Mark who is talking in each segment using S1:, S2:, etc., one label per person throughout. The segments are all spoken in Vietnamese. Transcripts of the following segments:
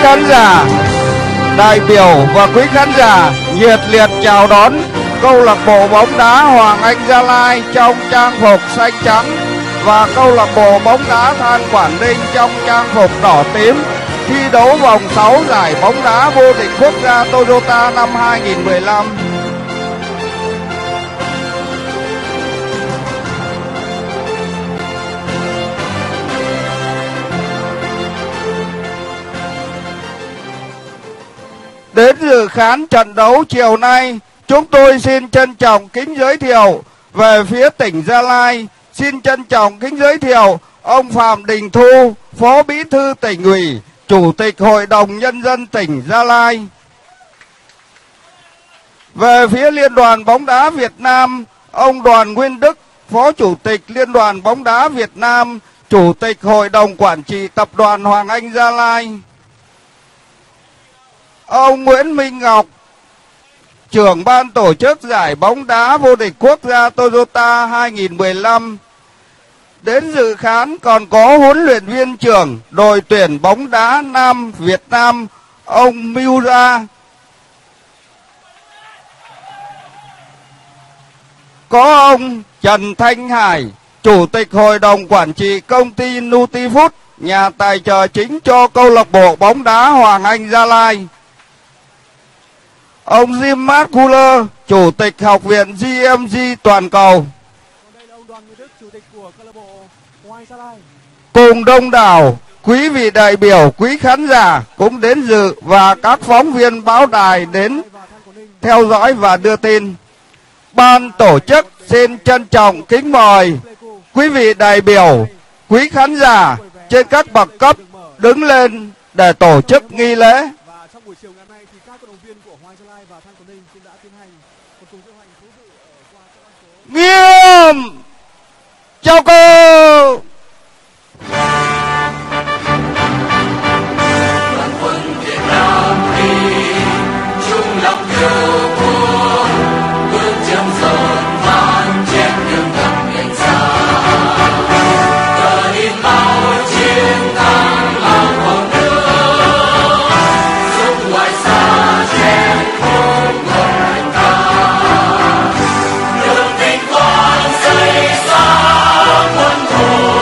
S1: khán giả, đại biểu và quý khán giả nhiệt liệt chào đón câu lạc bộ bóng đá Hoàng Anh Gia Lai trong trang phục xanh trắng và câu lạc bộ bóng đá Than Quảng Ninh trong trang phục đỏ tím thi đấu vòng 6 giải bóng đá vô địch quốc gia Toyota năm 2015. Đến dự khán trận đấu chiều nay, chúng tôi xin trân trọng kính giới thiệu về phía tỉnh Gia Lai. Xin trân trọng kính giới thiệu ông Phạm Đình Thu, Phó Bí thư Tỉnh ủy, Chủ tịch Hội đồng Nhân dân tỉnh Gia Lai. Về phía Liên đoàn bóng đá Việt Nam, ông Đoàn Nguyên Đức, Phó Chủ tịch Liên đoàn bóng đá Việt Nam, Chủ tịch Hội đồng Quản trị Tập đoàn Hoàng Anh Gia Lai. Ông Nguyễn Minh Ngọc, trưởng ban tổ chức giải bóng đá vô địch quốc gia Toyota 2015. Đến dự khán còn có huấn luyện viên trưởng đội tuyển bóng đá nam Việt Nam, ông Miura. Có ông Trần Thanh Hải, Chủ tịch Hội đồng Quản trị công ty Nutifood, nhà tài trợ chính cho câu lạc bộ bóng đá Hoàng Anh Gia Lai. Ông Jim Marculler, Chủ tịch Học viện GMG toàn cầu. Cùng đông đảo quý vị đại biểu, quý khán giả cũng đến dự và các phóng viên báo đài đến theo dõi và đưa tin. Ban tổ chức xin trân trọng kính mời quý vị đại biểu, quý khán giả trên các bậc cấp đứng lên để tổ chức nghi lễ. Nghiêm chào cô.
S2: Đoàn quân Việt Nam đi chung lòng yêu thương, bước chân dồn vang trên đường thập niên xa. Cờ in bao chiến thắng lao con đường, giúp ngoài xa trên không ngọn anh ta. Đường vinh quang xây sáng quân thù,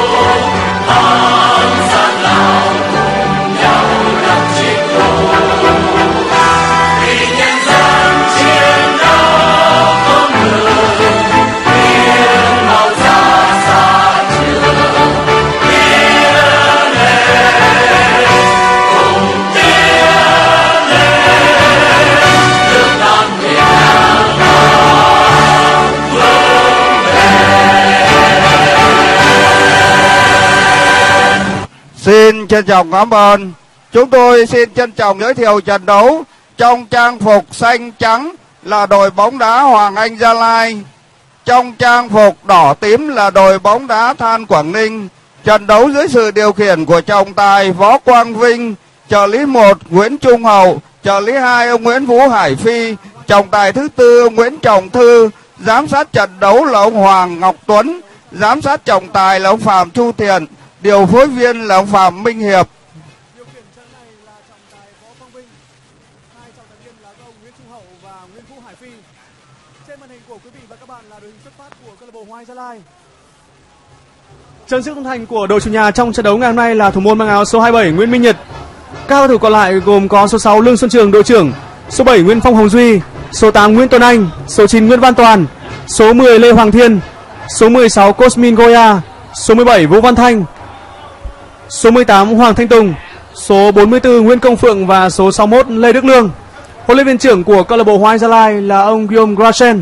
S1: Xin trân trọng cảm ơn. Chúng tôi xin trân trọng giới thiệu trận đấu trong trang phục xanh trắng là đội bóng đá Hoàng Anh Gia Lai. Trong trang phục đỏ tím là đội bóng đá Than Quảng Ninh. Trận đấu dưới sự điều khiển của trọng tài Võ Quang Vinh, trợ lý 1 Nguyễn Trung Hậu, trợ lý 2 ông Nguyễn Vũ Hải Phi, trọng tài thứ 4 ông Nguyễn Trọng Thư, giám sát trận đấu là ông Hoàng Ngọc Tuấn, giám sát trọng tài là ông Phạm Chu Thiện, điều phối viên là ông Phạm Minh Hiệp.
S3: Điều khiển trận này là trọng tài Võ Quang Vinh, hai trọng tài viên là các ông Nguyễn Trung Hậu và Nguyễn Vũ Hải Phi. Trên màn hình của quý vị và các bạn là đội hình xuất phát của câu lạc bộ Hoàng Anh Gia Lai. Trận sức thành của đội chủ nhà trong trận đấu ngày hôm nay là thủ môn mang áo số 27 Nguyễn Minh Nhật. Các cầu thủ còn lại gồm có số 6 Lương Xuân Trường đội trưởng, số 7 Nguyễn Phong Hồng Duy, số 8 Nguyễn Tuấn Anh, số 9 Nguyễn Văn Toàn, số 10 Lê Hoàng Thiên, số 16 Cosmin Goya, số 17 Vũ Văn Thanh, số 18 Hoàng Thanh Tùng, số 44 Nguyễn Công Phượng và số 61 Lê Đức Lương. Huấn luyện viên trưởng của câu lạc bộ Hoàng Anh Gia Lai là ông Guillaume Grachen.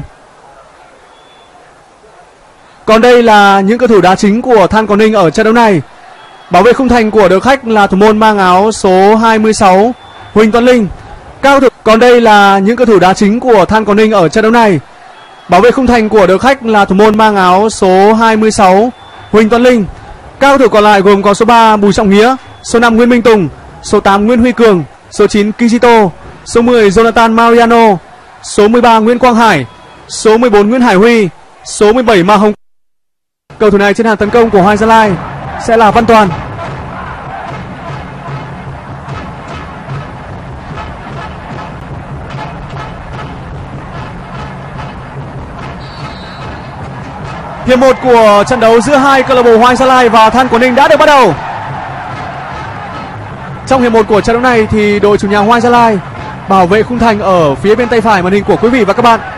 S3: Còn đây là những cầu thủ đá chính của Than Quảng Ninh ở trận đấu này. Bảo vệ khung thành của đội khách là thủ môn mang áo số 26 Huỳnh Tuấn Linh. Còn đây là những cầu thủ đá chính của Than Quảng Ninh ở trận đấu này. Bảo vệ khung thành của đội khách là thủ môn mang áo số 26 Huỳnh Tuấn Linh. Các cầu thủ còn lại gồm có số 3 Bùi Trọng Nghĩa, số 5 Nguyễn Minh Tùng, số 8 Nguyễn Huy Cường, số 9 Kishito, số 10 Jonathan Mariano, số 13 Nguyễn Quang Hải, số 14 Nguyễn Hải Huy, số 17 Ma Hồng. Cầu thủ này trên hàng tấn công của Hoàng Anh Gia Lai sẽ là Văn Toàn. Hiệp 1 của trận đấu giữa hai câu lạc bộ Hoàng Anh Gia Lai và Than Quảng Ninh đã được bắt đầu. Trong hiệp 1 của trận đấu này thì đội chủ nhà Hoàng Anh Gia Lai bảo vệ khung thành ở phía bên tay phải màn hình của quý vị và các bạn.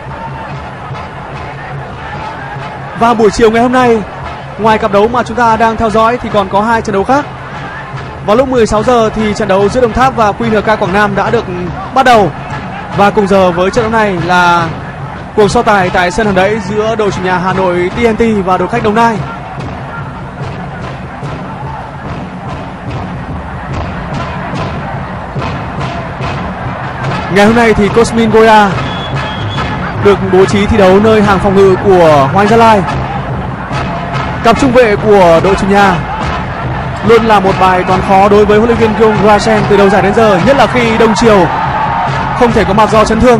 S3: Và buổi chiều ngày hôm nay, ngoài cặp đấu mà chúng ta đang theo dõi thì còn có hai trận đấu khác. Vào lúc 16 giờ thì trận đấu giữa Đồng Tháp và QNK Quảng Nam đã được bắt đầu. Và cùng giờ với trận đấu này là cuộc so tài tại sân Hòn Đẫy giữa đội chủ nhà Hà Nội TNT và đội khách Đồng Nai. Ngày hôm nay thì Cosmin Goya được bố trí thi đấu nơi hàng phòng ngự của Hoàng Anh Gia Lai. Cặp trung vệ của đội chủ nhà luôn là một bài toán khó đối với huấn luyện viên Kyung Grasen từ đầu giải đến giờ, nhất là khi Đông Triều không thể có mặt do chấn thương.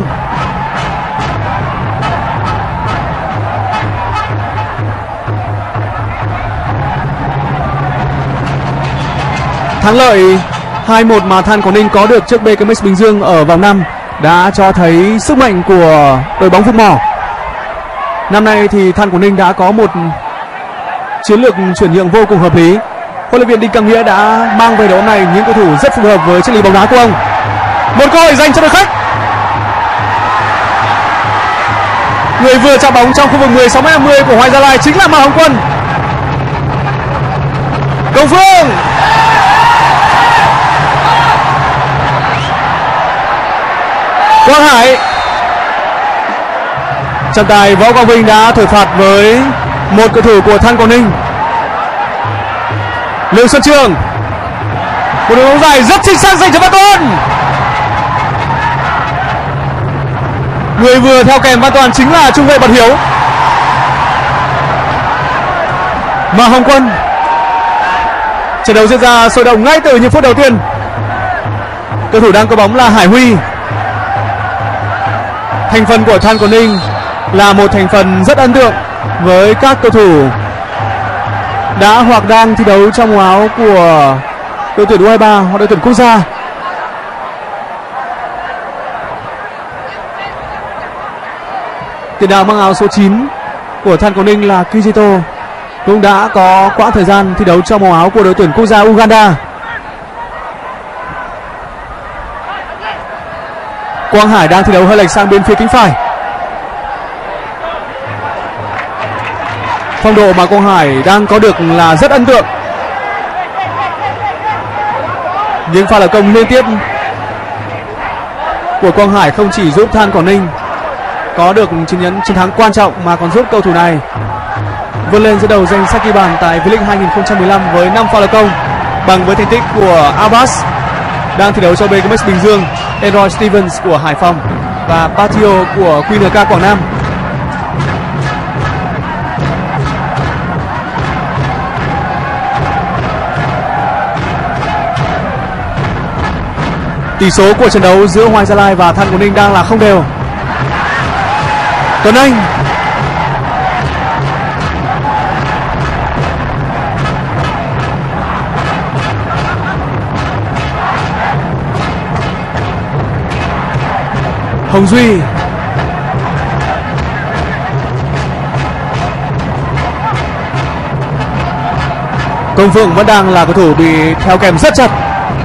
S3: Thắng lợi 2-1 mà Than Quảng Ninh có được trước BKMX Bình Dương ở vòng 5 đã cho thấy sức mạnh của đội bóng Phúc Mỏ. Năm nay thì Than Quảng Ninh đã có một chiến lược chuyển nhượng vô cùng hợp lý. Huấn luyện viên Đinh Cang Nghĩa đã mang về đội bóng này những cầu thủ rất phù hợp với triết lý bóng đá của ông. Một cơ hội dành cho đội khách. Người vừa chạm bóng trong khu vực 16m50 của Hoàng Anh Gia Lai chính là Mà Hồng Quân. Công Phương. Quang Hải. Trọng tài Võ Quang Vinh đã thổi phạt với một cầu thủ của Than Quảng Ninh. Lương Xuân Trường. Một đường bóng dài rất chính xác dành cho Văn Toàn. Người vừa theo kèm Văn Toàn chính là trung vệ Bật Hiếu. Mà Hồng Quân. Trận đấu diễn ra sôi động ngay từ những phút đầu tiên. Cầu thủ đang có bóng là Hải Huy. Thành phần của Than Quảng Ninh là một thành phần rất ấn tượng với các cầu thủ đã hoặc đang thi đấu trong màu áo của đội tuyển U23 hoặc đội tuyển quốc gia. Tiền đạo mang áo số 9 của Than Quảng Ninh là Kijito cũng đã có quãng thời gian thi đấu trong màu áo của đội tuyển quốc gia Uganda. Quang Hải đang thi đấu hơi lệch sang bên phía cánh phải. Phong độ mà Quang Hải đang có được là rất ấn tượng. Những pha lập công liên tiếp của Quang Hải không chỉ giúp Than Quảng Ninh có được chiến thắng quan trọng mà còn giúp cầu thủ này vươn lên dẫn đầu danh sách ghi bàn tại V-League 2015 với 5 pha lập công, bằng với thành tích của Abbas đang thi đấu cho BKMX Bình Dương, Leroy Stevens của Hải Phòng và Patio của QNK Quảng Nam. Tỷ số của trận đấu giữa Hoàng Anh Gia Lai và Than Quảng Ninh đang là không đều. Tuấn Anh. Hồng Duy. Công Phượng vẫn đang là cầu thủ bị theo kèm rất chặt.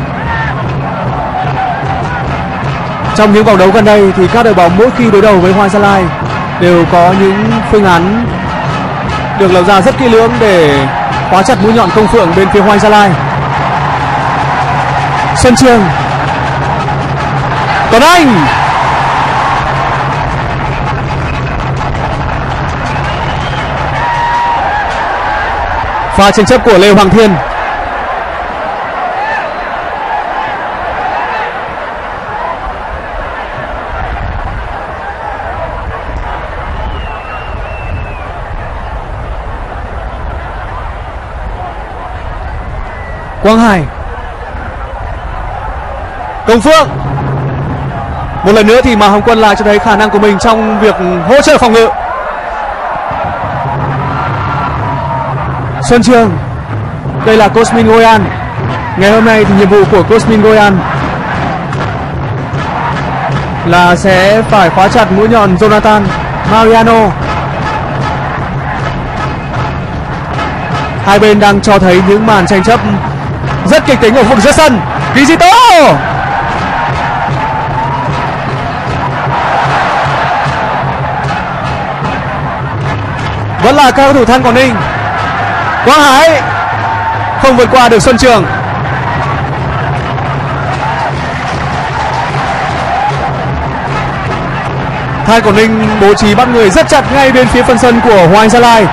S3: Trong những vòng đấu gần đây thì các đội bóng mỗi khi đối đầu với Hoàng Anh Gia Lai đều có những phương án được lập ra rất kỹ lưỡng để khóa chặt mũi nhọn Công Phượng bên phía Hoàng Anh Gia Lai. Xuân Trường. Tuấn Anh. Pha tranh chấp của Lê Hoàng Thiên. Quang Hải. Công Phượng. Một lần nữa thì Mà Hồng Quân lại cho thấy khả năng của mình trong việc hỗ trợ phòng ngự. Xuân Trường. Đây là Cosmin Goyan. Ngày hôm nay thì nhiệm vụ của Cosmin Goyan là sẽ phải khóa chặt mũi nhọn Jonathan Mariano. Hai bên đang cho thấy những màn tranh chấp rất kịch tính ở khu vực giữa sân. Kizito vẫn là các cầu thủ Than Quảng Ninh. Quang Hải không vượt qua được Xuân Trường. Than Quảng Ninh bố trí bắt người rất chặt ngay bên phía phần sân của Hoàng Anh Gia Lai.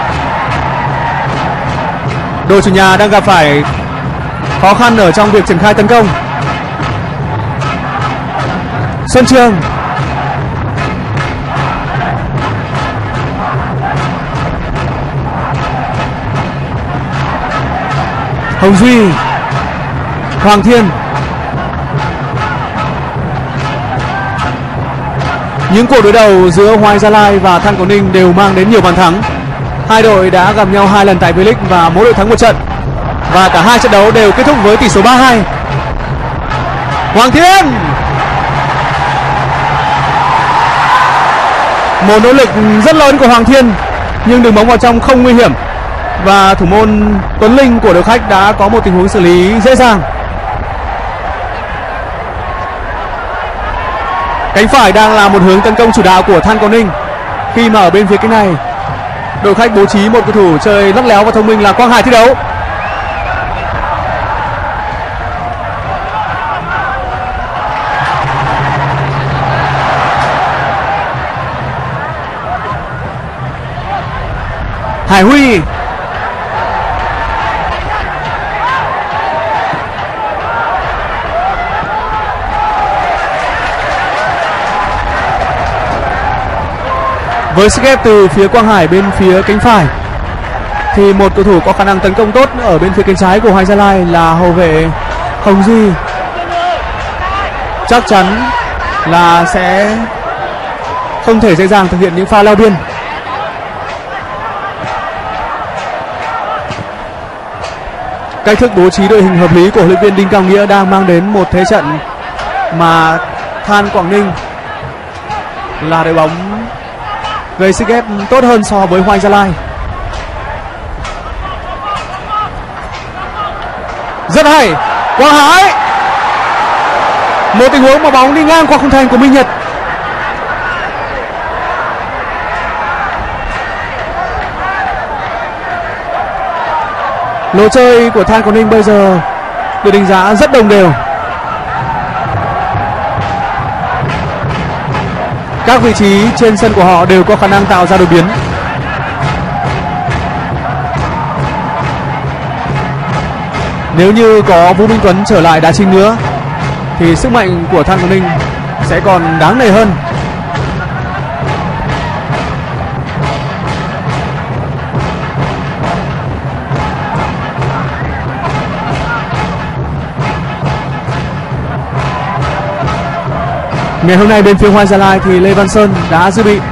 S3: Đội chủ nhà đang gặp phải khó khăn ở trong việc triển khai tấn công. Xuân Trường Hồng Duy, Hoàng Thiên. Những cuộc đối đầu giữa Hoàng Anh Gia Lai và Than Quảng Ninh đều mang đến nhiều bàn thắng. Hai đội đã gặp nhau 2 lần tại V-League và mỗi đội thắng một trận. Và cả hai trận đấu đều kết thúc với tỷ số 3-2. Hoàng Thiên, một nỗ lực rất lớn của Hoàng Thiên nhưng đường bóng vào trong không nguy hiểm. Và thủ môn Tuấn Linh của đội khách đã có một tình huống xử lý dễ dàng. Cánh phải đang là một hướng tấn công chủ đạo của Than Quảng Ninh. Khi mà ở bên phía cánh này, đội khách bố trí một cầu thủ chơi lắc léo và thông minh là Quang Hải thi đấu. Hải Huy, với sức ép từ phía Quang Hải bên phía cánh phải thì một cầu thủ có khả năng tấn công tốt ở bên phía cánh trái của Hoàng Anh Gia Lai là hậu vệ Hồng Duy chắc chắn là sẽ không thể dễ dàng thực hiện những pha lao biên. Cách thức bố trí đội hình hợp lý của huấn luyện viên Đinh Cao Nghĩa đang mang đến một thế trận mà Than Quảng Ninh là đội bóng gây sức ép tốt hơn so với Hoàng Anh Gia Lai. Rất hay, Quang Hải, một tình huống mà bóng đi ngang qua khung thành của Minh Nhật. Lối chơi của Than Quảng Ninh bây giờ được đánh giá rất đồng đều. Các vị trí trên sân của họ đều có khả năng tạo ra đột biến. Nếu như có Vũ Minh Tuấn trở lại đá chính nữa thì sức mạnh của Than Quảng Ninh sẽ còn đáng nể hơn. Ngày hôm nay bên phía Hoàng Anh Gia Lai thì Lê Văn Sơn đã dự bị.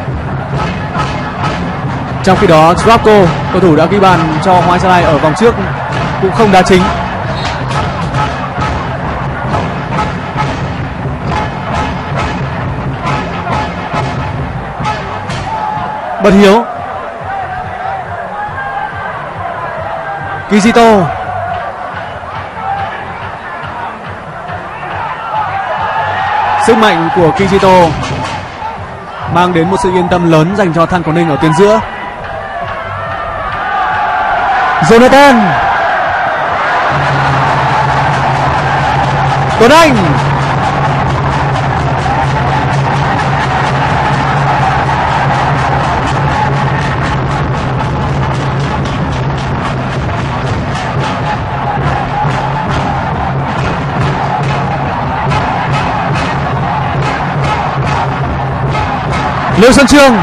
S3: Trong khi đó Dropko, cầu thủ đã ghi bàn cho Hoàng Anh Gia Lai ở vòng trước, cũng không đá chính. Bật Hiếu, Kizito, sức mạnh của Kizito mang đến một sự yên tâm lớn dành cho Than Quảng Ninh ở tuyến giữa. Jonathan, Tuấn Anh, Lưu Xuân Trường,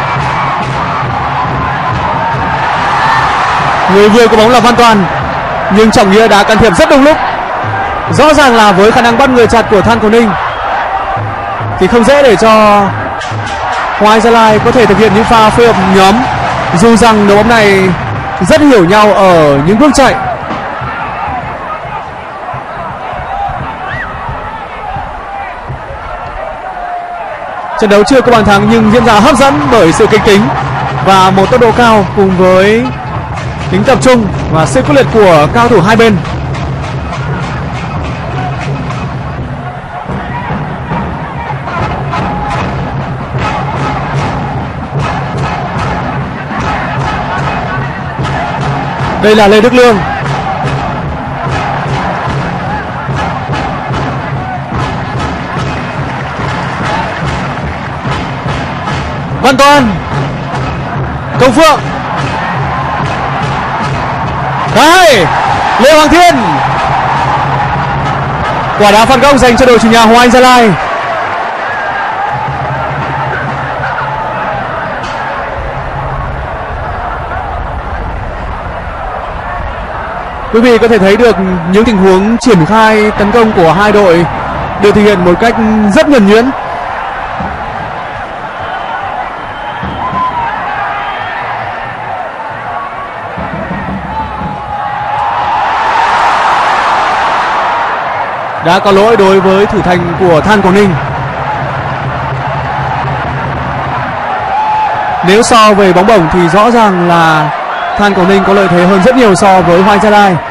S3: người vừa có bóng là Văn Toàn nhưng Trọng Nghĩa đã can thiệp rất đúng lúc. Rõ ràng là với khả năng bắt người chặt của Than Quảng Ninh thì không dễ để cho Hoàng Anh Gia Lai có thể thực hiện những pha phối hợp nhóm, dù rằng đội bóng này rất hiểu nhau ở những bước chạy. Trận đấu chưa có bàn thắng nhưng diễn ra hấp dẫn bởi sự kịch tính và một tốc độ cao cùng với tính tập trung và sự quyết liệt của cao thủ hai bên. Đây là Lê Đức Lương. Văn Toàn, Công Phượng, đây Lê Hoàng Thiên. Quả đá phạt góc dành cho đội chủ nhà Hoàng Anh Gia Lai. Quý vị có thể thấy được những tình huống triển khai tấn công của hai đội được thực hiện một cách rất nhuần nhuyễn. Đã có lỗi đối với thủ thành của Than Quảng Ninh. Nếu so về bóng bổng thì rõ ràng là Than Quảng Ninh có lợi thế hơn rất nhiều so với Hoàng Anh Gia Lai.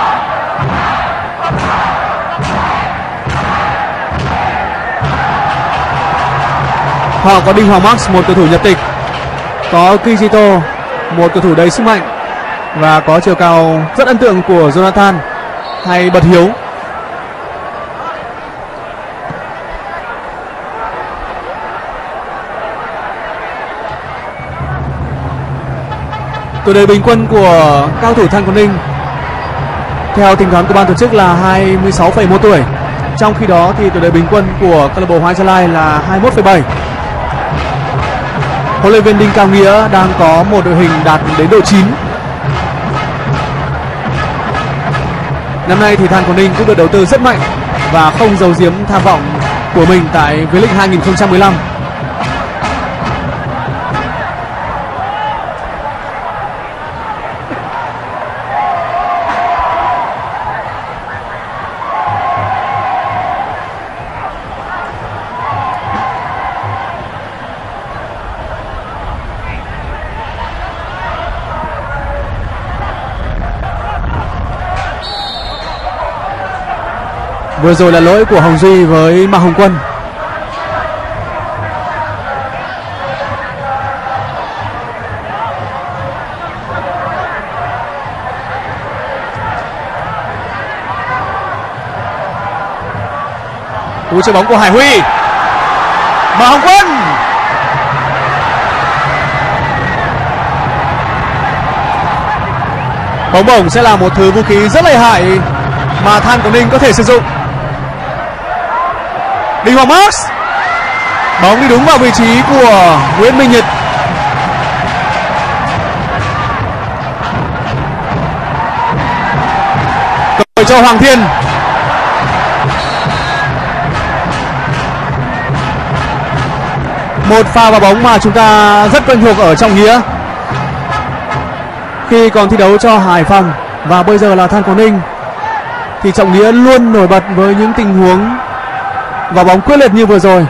S3: Họ có Đinh Hoàng Max, một cầu thủ nhập tịch, có Kijito, một cầu thủ đầy sức mạnh, và có chiều cao rất ấn tượng của Jonathan hay Bật Hiếu. Tuổi đời bình quân của cao thủ Than Quảng Ninh theo tính toán của ban tổ chức là 26,1 tuổi. Trong khi đó thì tuổi đời bình quân của câu lạc bộ Hoàng Anh Gia Lai là 21,7. Huấn luyện viên Đinh Cao Nghĩa đang có một đội hình đạt đến độ 9. Năm nay thì Than Quảng Ninh cũng được đầu tư rất mạnh và không giấu giếm tham vọng của mình tại V-League 2015. Vừa rồi là lỗi của Hồng Duy với Mạc Hồng Quân. Cú chơi bóng của Hải Huy. Mạc Hồng Quân. Bóng bổng sẽ là một thứ vũ khí rất lợi hại mà Than Quảng Ninh có thể sử dụng. Đinh Hoàng Max, bóng đi đúng vào vị trí của Nguyễn Minh Nhật. Cầu cho Hoàng Thiên. Một pha vào bóng mà chúng ta rất quen thuộc ở Trọng Nghĩa khi còn thi đấu cho Hải Phòng và bây giờ là Than Quảng Ninh, thì Trọng Nghĩa luôn nổi bật với những tình huống và bóng quyết liệt như vừa rồi.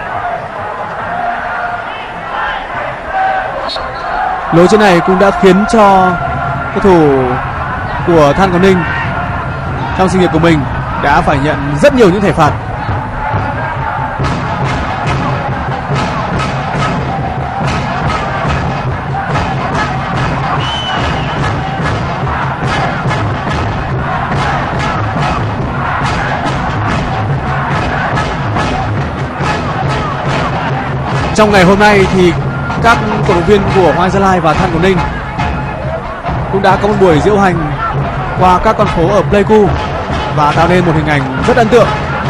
S3: Lối chơi này cũng đã khiến cho cầu thủ của Than Quảng Ninh trong sự nghiệp của mình đã phải nhận rất nhiều những thẻ phạt. Trong ngày hôm nay thì các cổ động viên của Hoàng Anh Gia Lai và Than Quảng Ninh cũng đã có một buổi diễu hành qua các con phố ở Pleiku và tạo nên một hình ảnh rất ấn tượng.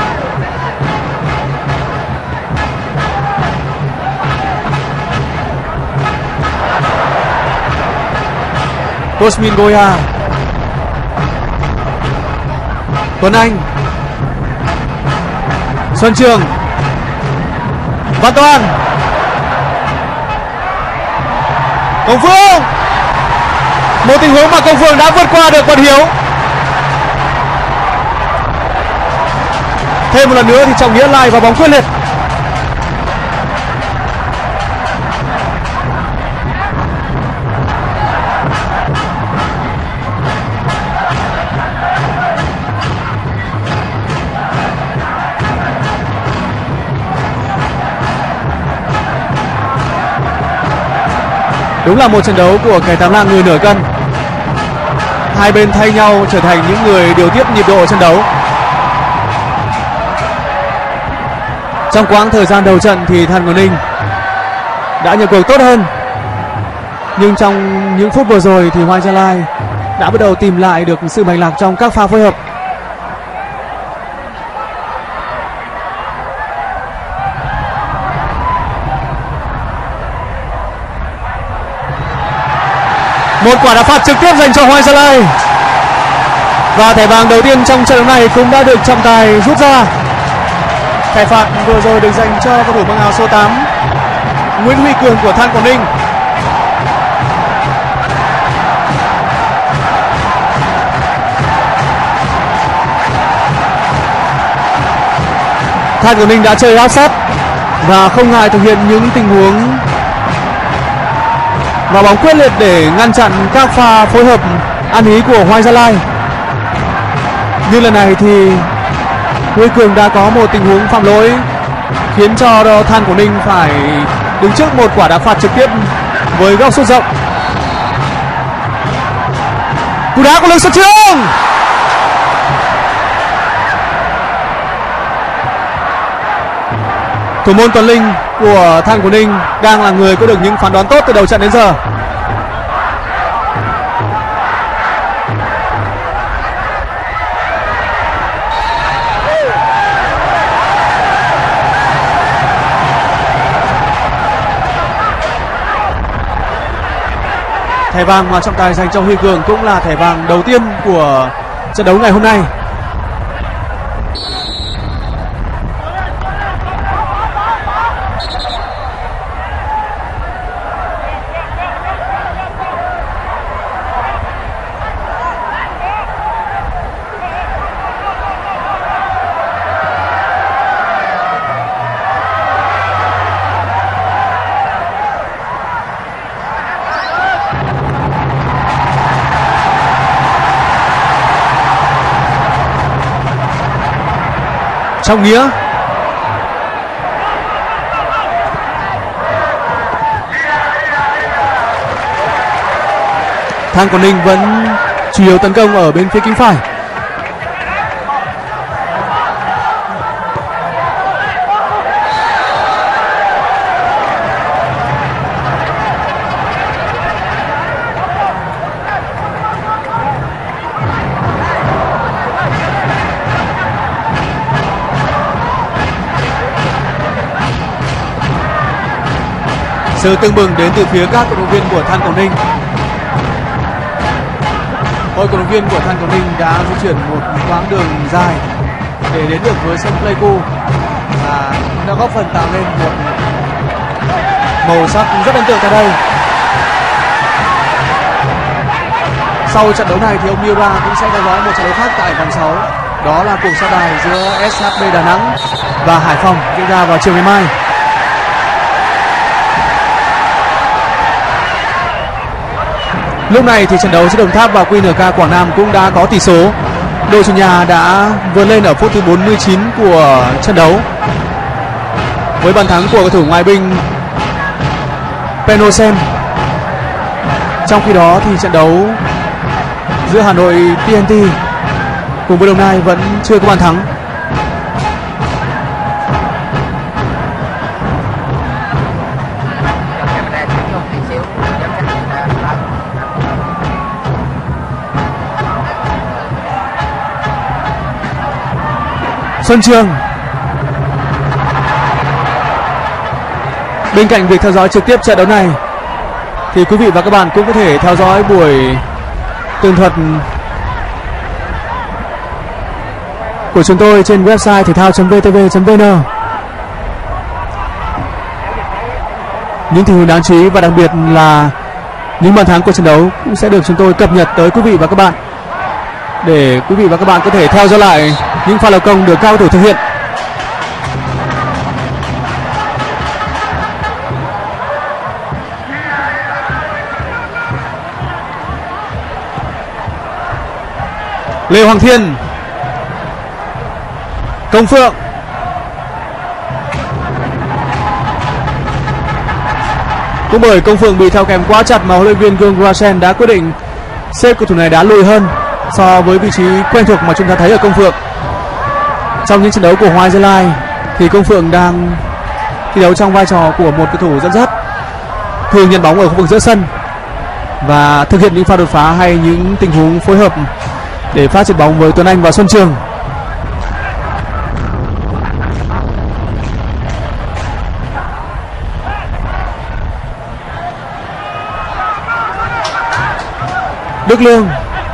S3: Cosmin Goya, Tuấn Anh, Xuân Trường, Văn Toàn, Công Phượng. Một tình huống mà Công Phượng đã vượt qua được Bật Hiếu. Thêm một lần nữa thì Trọng Nghĩa lại vào bóng quyết liệt. Đúng là một trận đấu của kẻ tám lạng người nửa cân. Hai bên thay nhau trở thành những người điều tiết nhịp độ trận đấu. Trong quãng thời gian đầu trận thì Than Quảng Ninh đã nhập cuộc tốt hơn, nhưng trong những phút vừa rồi thì Hoàng Anh Gia Lai đã bắt đầu tìm lại được sự mạch lạc trong các pha phối hợp. Một quả đá phạt trực tiếp dành cho Hoàng Anh Gia Lai, và thẻ vàng đầu tiên trong trận đấu này cũng đã được trọng tài rút ra. Thẻ phạt vừa rồi được dành cho cầu thủ mang áo số 8 Nguyễn Huy Cường của Than Quảng Ninh. Than Quảng Ninh đã chơi áp sát và không ngại thực hiện những tình huống và bóng quyết liệt để ngăn chặn các pha phối hợp ăn ý của Hoàng Anh Gia Lai. Như lần này thì Huy Cường đã có một tình huống phạm lỗi khiến cho Than Quảng Ninh phải đứng trước một quả đá phạt trực tiếp với góc sút rộng. Cú đá của Lương Xuân Trương. Thủ môn Tuấn Linh của Than Quảng Ninh đang là người có được những phán đoán tốt từ đầu trận đến giờ. Thẻ vàng mà trọng tài dành cho Huy Cường cũng là thẻ vàng đầu tiên của trận đấu ngày hôm nay. Trọng Nghĩa. Than Quảng Ninh vẫn chủ yếu tấn công ở bên phía cánh phải. Sự tưng bừng đến từ phía các cổ động viên của Than Quảng Ninh. Hội cổ động viên của Than Quảng Ninh đã di chuyển một quãng đường dài để đến được với sân Pleiku và đã góp phần tạo nên một màu sắc rất ấn tượng tại đây. Sau trận đấu này thì ông Miura cũng sẽ theo dõi một trận đấu khác tại vòng 6. Đó là cuộc so tài giữa SHB Đà Nẵng và Hải Phòng diễn ra vào chiều ngày mai. Lúc này thì trận đấu giữa Đồng Tháp và QNK Quảng Nam cũng đã có tỷ số. Đội chủ nhà đã vươn lên ở phút thứ 49 của trận đấu với bàn thắng của cầu thủ ngoại binh Penosen. Trong khi đó thì trận đấu giữa Hà Nội TNT cùng với Đồng Nai vẫn chưa có bàn thắng. Xuân Trường. Bên cạnh việc theo dõi trực tiếp trận đấu này thì quý vị và các bạn cũng có thể theo dõi buổi tường thuật của chúng tôi trên website thể thao.vtv.vn. Những tình huống đáng chú ý và đặc biệt là những bàn thắng của trận đấu cũng sẽ được chúng tôi cập nhật tới quý vị và các bạn để quý vị và các bạn có thể theo dõi lại những pha lập công được các cầu thủ thực hiện. Lê Hoàng Thiên, Công Phượng, Cũng bởi Công Phượng bị theo kèm quá chặt mà huấn luyện viên Gương Grasen đã quyết định xếp cầu thủ này đá lùi hơn so với vị trí quen thuộc mà chúng ta thấy ở Công Phượng. Trong những trận đấu của Hoàng Anh Gia Lai thì Công Phượng đang thi đấu trong vai trò của một cầu thủ dẫn dắt, thường nhận bóng ở khu vực giữa sân và thực hiện những pha đột phá hay những tình huống phối hợp để phát triển bóng với Tuấn Anh và Xuân Trường. Đức Lương,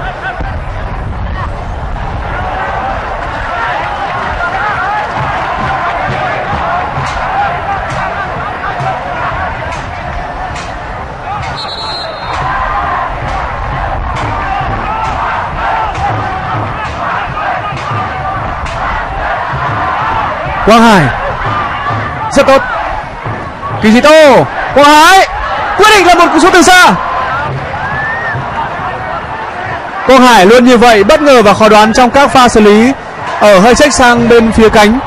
S3: Quang Hải rất tốt. Kizito, Quang Hải quyết định là một cú sút từ xa. Quang Hải luôn như vậy, bất ngờ và khó đoán trong các pha xử lý ở hơi check sang bên phía cánh.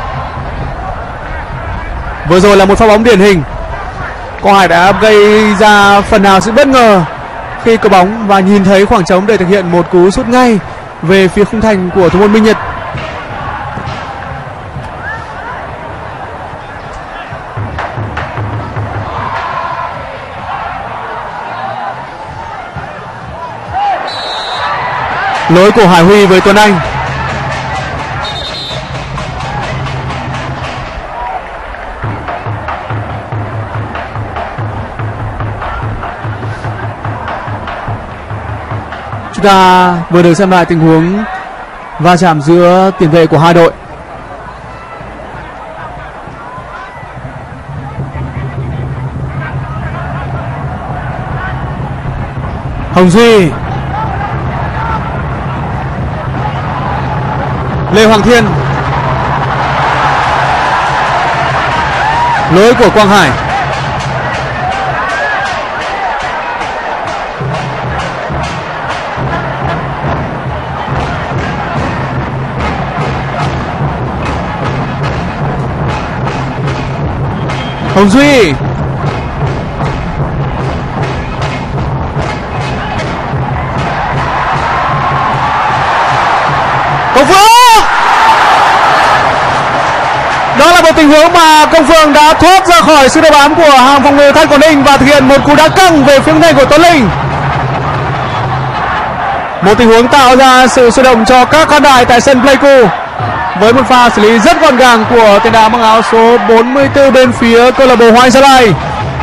S3: Vừa rồi là một pha bóng điển hình. Quang Hải đã gây ra phần nào sự bất ngờ khi có bóng và nhìn thấy khoảng trống để thực hiện một cú sút ngay về phía khung thành của thủ môn Minh Nhật. Lỗi của Hải Huy với Tuấn Anh. Chúng ta vừa được xem lại tình huống va chạm giữa tiền vệ của hai đội. Hồng Duy, Lê Hoàng Thiên, lỗi của Quang Hải. Hồng Duy, Công Phượng. Đó là một tình huống mà Công Phượng đã thoát ra khỏi sự đeo bám của hàng phòng ngự Than Quảng Ninh và thực hiện một cú đá căng về phía thành của Tuấn Linh. Một tình huống tạo ra sự sôi động cho các khán đài tại sân Pleiku với một pha xử lý rất gọn gàng của tiền đạo mang áo số 44 bên phía câu lạc bộ Hoàng Anh Gia Lai.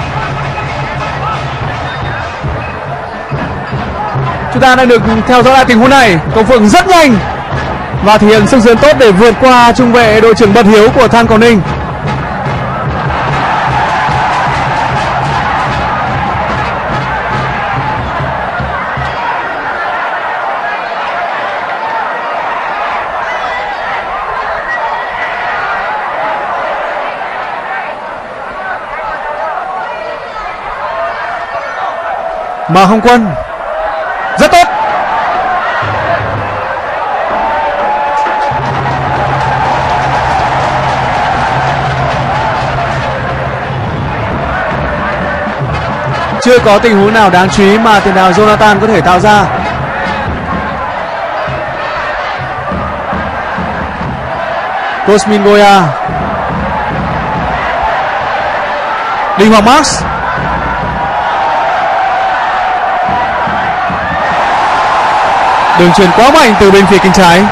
S3: Chúng ta đã được theo dõi lại tình huống này. Công Phượng rất nhanh và thể hiện sức dướn tốt để vượt qua trung vệ đội trưởng Bật Hiếu của Than Quảng Ninh. Mà Hồng Quân rất tốt. Chưa có tình huống nào đáng chú ý mà tiền đạo Jonathan có thể tạo ra. Cosmin Goya, Đinh Hoàng Max, đường chuyền quá mạnh từ bên phía cánh trái.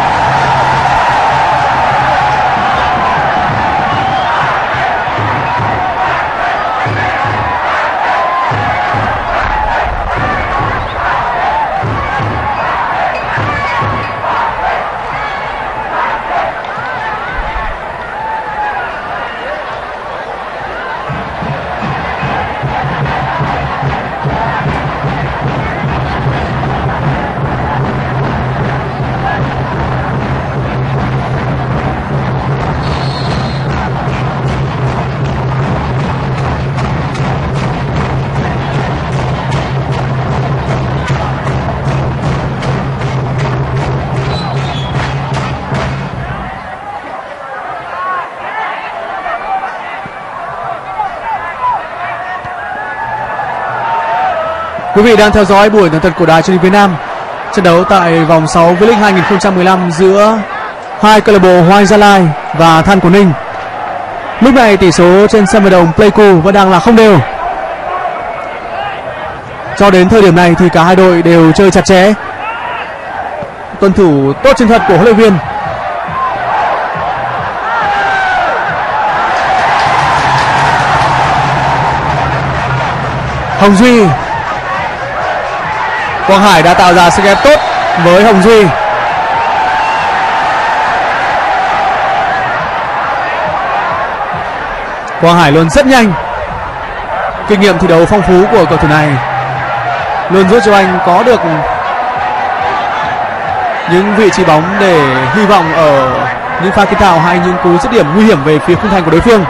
S3: Quý vị đang theo dõi buổi tường thuật của Đài Truyền hình Việt Nam. Trận đấu tại vòng 6 V-League 2015 giữa hai câu lạc bộ Hoàng Anh Gia Lai và Than Quảng Ninh. Lúc này tỷ số trên sân vận động Pleiku vẫn đang là không đều. Cho đến thời điểm này thì cả hai đội đều chơi chặt chẽ, tuân thủ tốt chiến thuật của huấn luyện viên. Hồng Duy, Quang Hải đã tạo ra sức ép tốt với Hồng Duy. Quang Hải luôn rất nhanh, kinh nghiệm thi đấu phong phú của cầu thủ này luôn giúp cho anh có được những vị trí bóng để hy vọng ở những pha kiến tạo hay những cú dứt điểm nguy hiểm về phía khung thành của đối phương.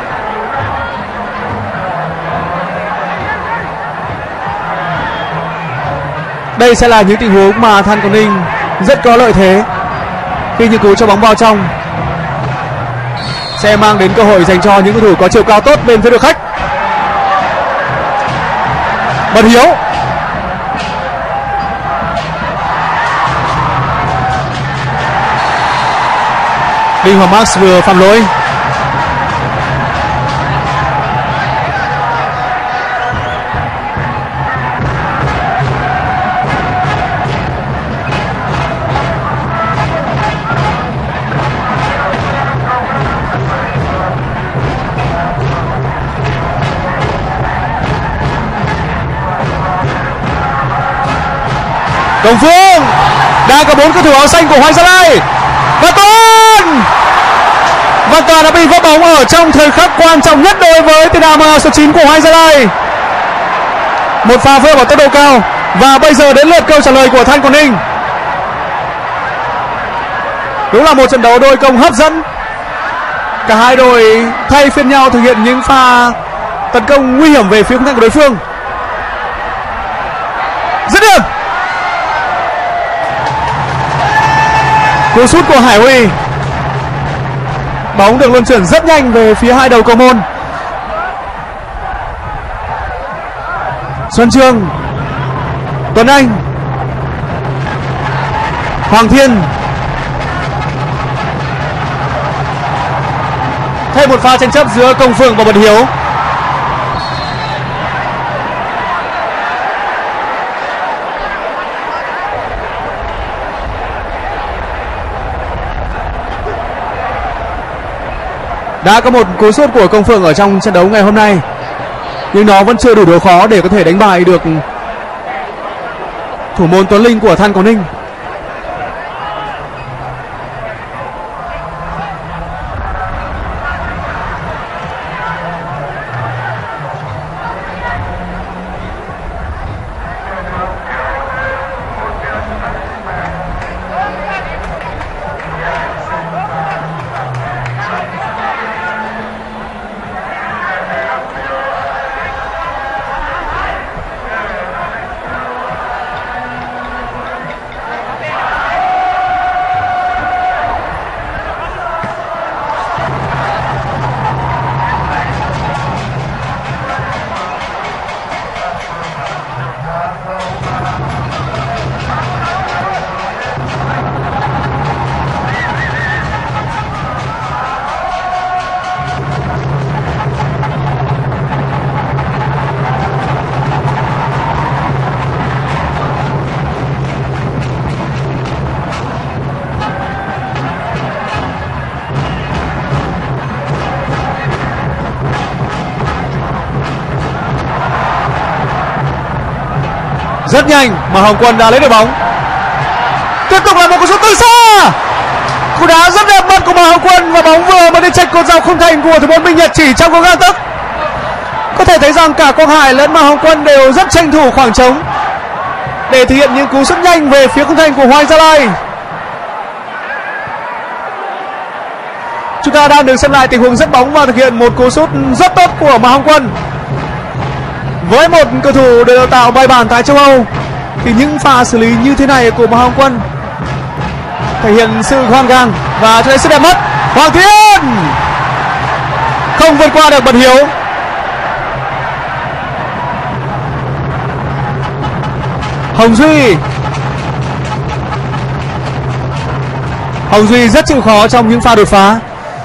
S3: Đây sẽ là những tình huống mà Than Quảng Ninh rất có lợi thế, khi những cú cho bóng vào trong sẽ mang đến cơ hội dành cho những cầu thủ có chiều cao tốt bên phía đội khách. Bật Hiếu, Đinh Hoàng Max vừa phạm lỗi. Đồng Phương đang có 4 cầu thủ áo xanh của Hoàng Gia Lai. Văn Toàn đã bị vấp bóng ở trong thời khắc quan trọng nhất đối với tiền đạo số 9 của Hoàng Gia Lai. Một pha phối hợp ở tốc độ cao. Và bây giờ đến lượt câu trả lời của Than Quảng Ninh. Đúng là một trận đấu đôi công hấp dẫn. Cả hai đội thay phiên nhau thực hiện những pha tấn công nguy hiểm về phía khung thành của đối phương. Dứt điểm. Cú sút của Hải Huy. Bóng được luân chuyển rất nhanh về phía hai đầu cầu môn. Xuân Trường, Tuấn Anh, Hoàng Thiên. Thêm một pha tranh chấp giữa Công Phượng và Bật Hiếu. Đã có một cú sút của Công Phượng ở trong trận đấu ngày hôm nay, nhưng nó vẫn chưa đủ độ khó để có thể đánh bại được thủ môn Tuấn Linh của Than Quảng Ninh. Rất nhanh mà Hồng Quân đã lấy được bóng. Tiếp tục là một cú sút từ xa. Cú đá rất đẹp mắt của Hồng Quân và bóng vừa mới đi chệch cột dọc khung thành của thủ môn Minh Nhật chỉ trong gang tấc. Có thể thấy rằng cả Quang Hải lẫn Hồng Quân đều rất tranh thủ khoảng trống để thực hiện những cú sút nhanh về phía khung thành của Hoàng Gia Lai. Chúng ta đang được xem lại tình huống dẫn bóng và thực hiện một cú sút rất tốt của Hồng Quân. Với một cầu thủ được đào tạo bài bản tại châu Âu thì những pha xử lý như thế này của Hồng Quân thể hiện sự gọn gàng và cho thấy sự đẹp mắt. Hoàng Thiên không vượt qua được Bật Hiếu. Hồng Duy rất chịu khó trong những pha đột phá.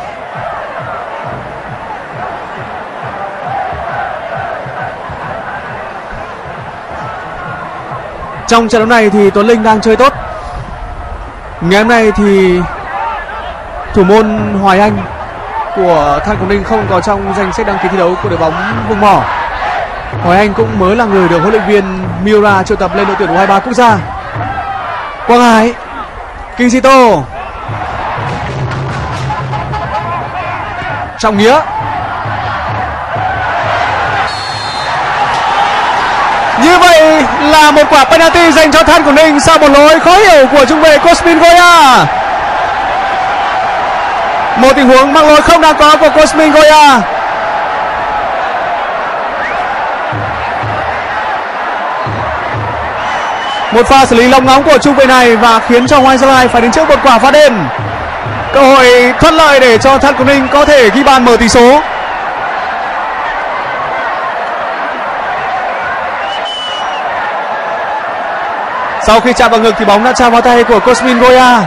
S3: Trong trận đấu này thì Tuấn Linh đang chơi tốt. Ngày hôm nay thì thủ môn Hoài Anh của Than Quảng Ninh không có trong danh sách đăng ký thi đấu của đội bóng Vùng Mỏ. Hoài Anh cũng mới là người được huấn luyện viên Miura triệu tập lên đội tuyển U23 quốc gia. Quang Hải, Kingzito, Trọng Nghĩa. Như vậy là một quả penalty dành cho Than Quảng Ninh sau một lỗi khó hiểu của trung vệ Cosmin Goya. Một tình huống mắc lỗi không đáng có của Cosmin Goya. Một pha xử lý lông ngóng của trung vệ này và khiến cho Hoàng Gia Lai phải đứng trước một quả phá đền. Cơ hội thuận lợi để cho Than Quảng Ninh có thể ghi bàn mở tỷ số. Sau khi chạm vào ngực thì bóng đã chạm vào tay của Cosmin Goya.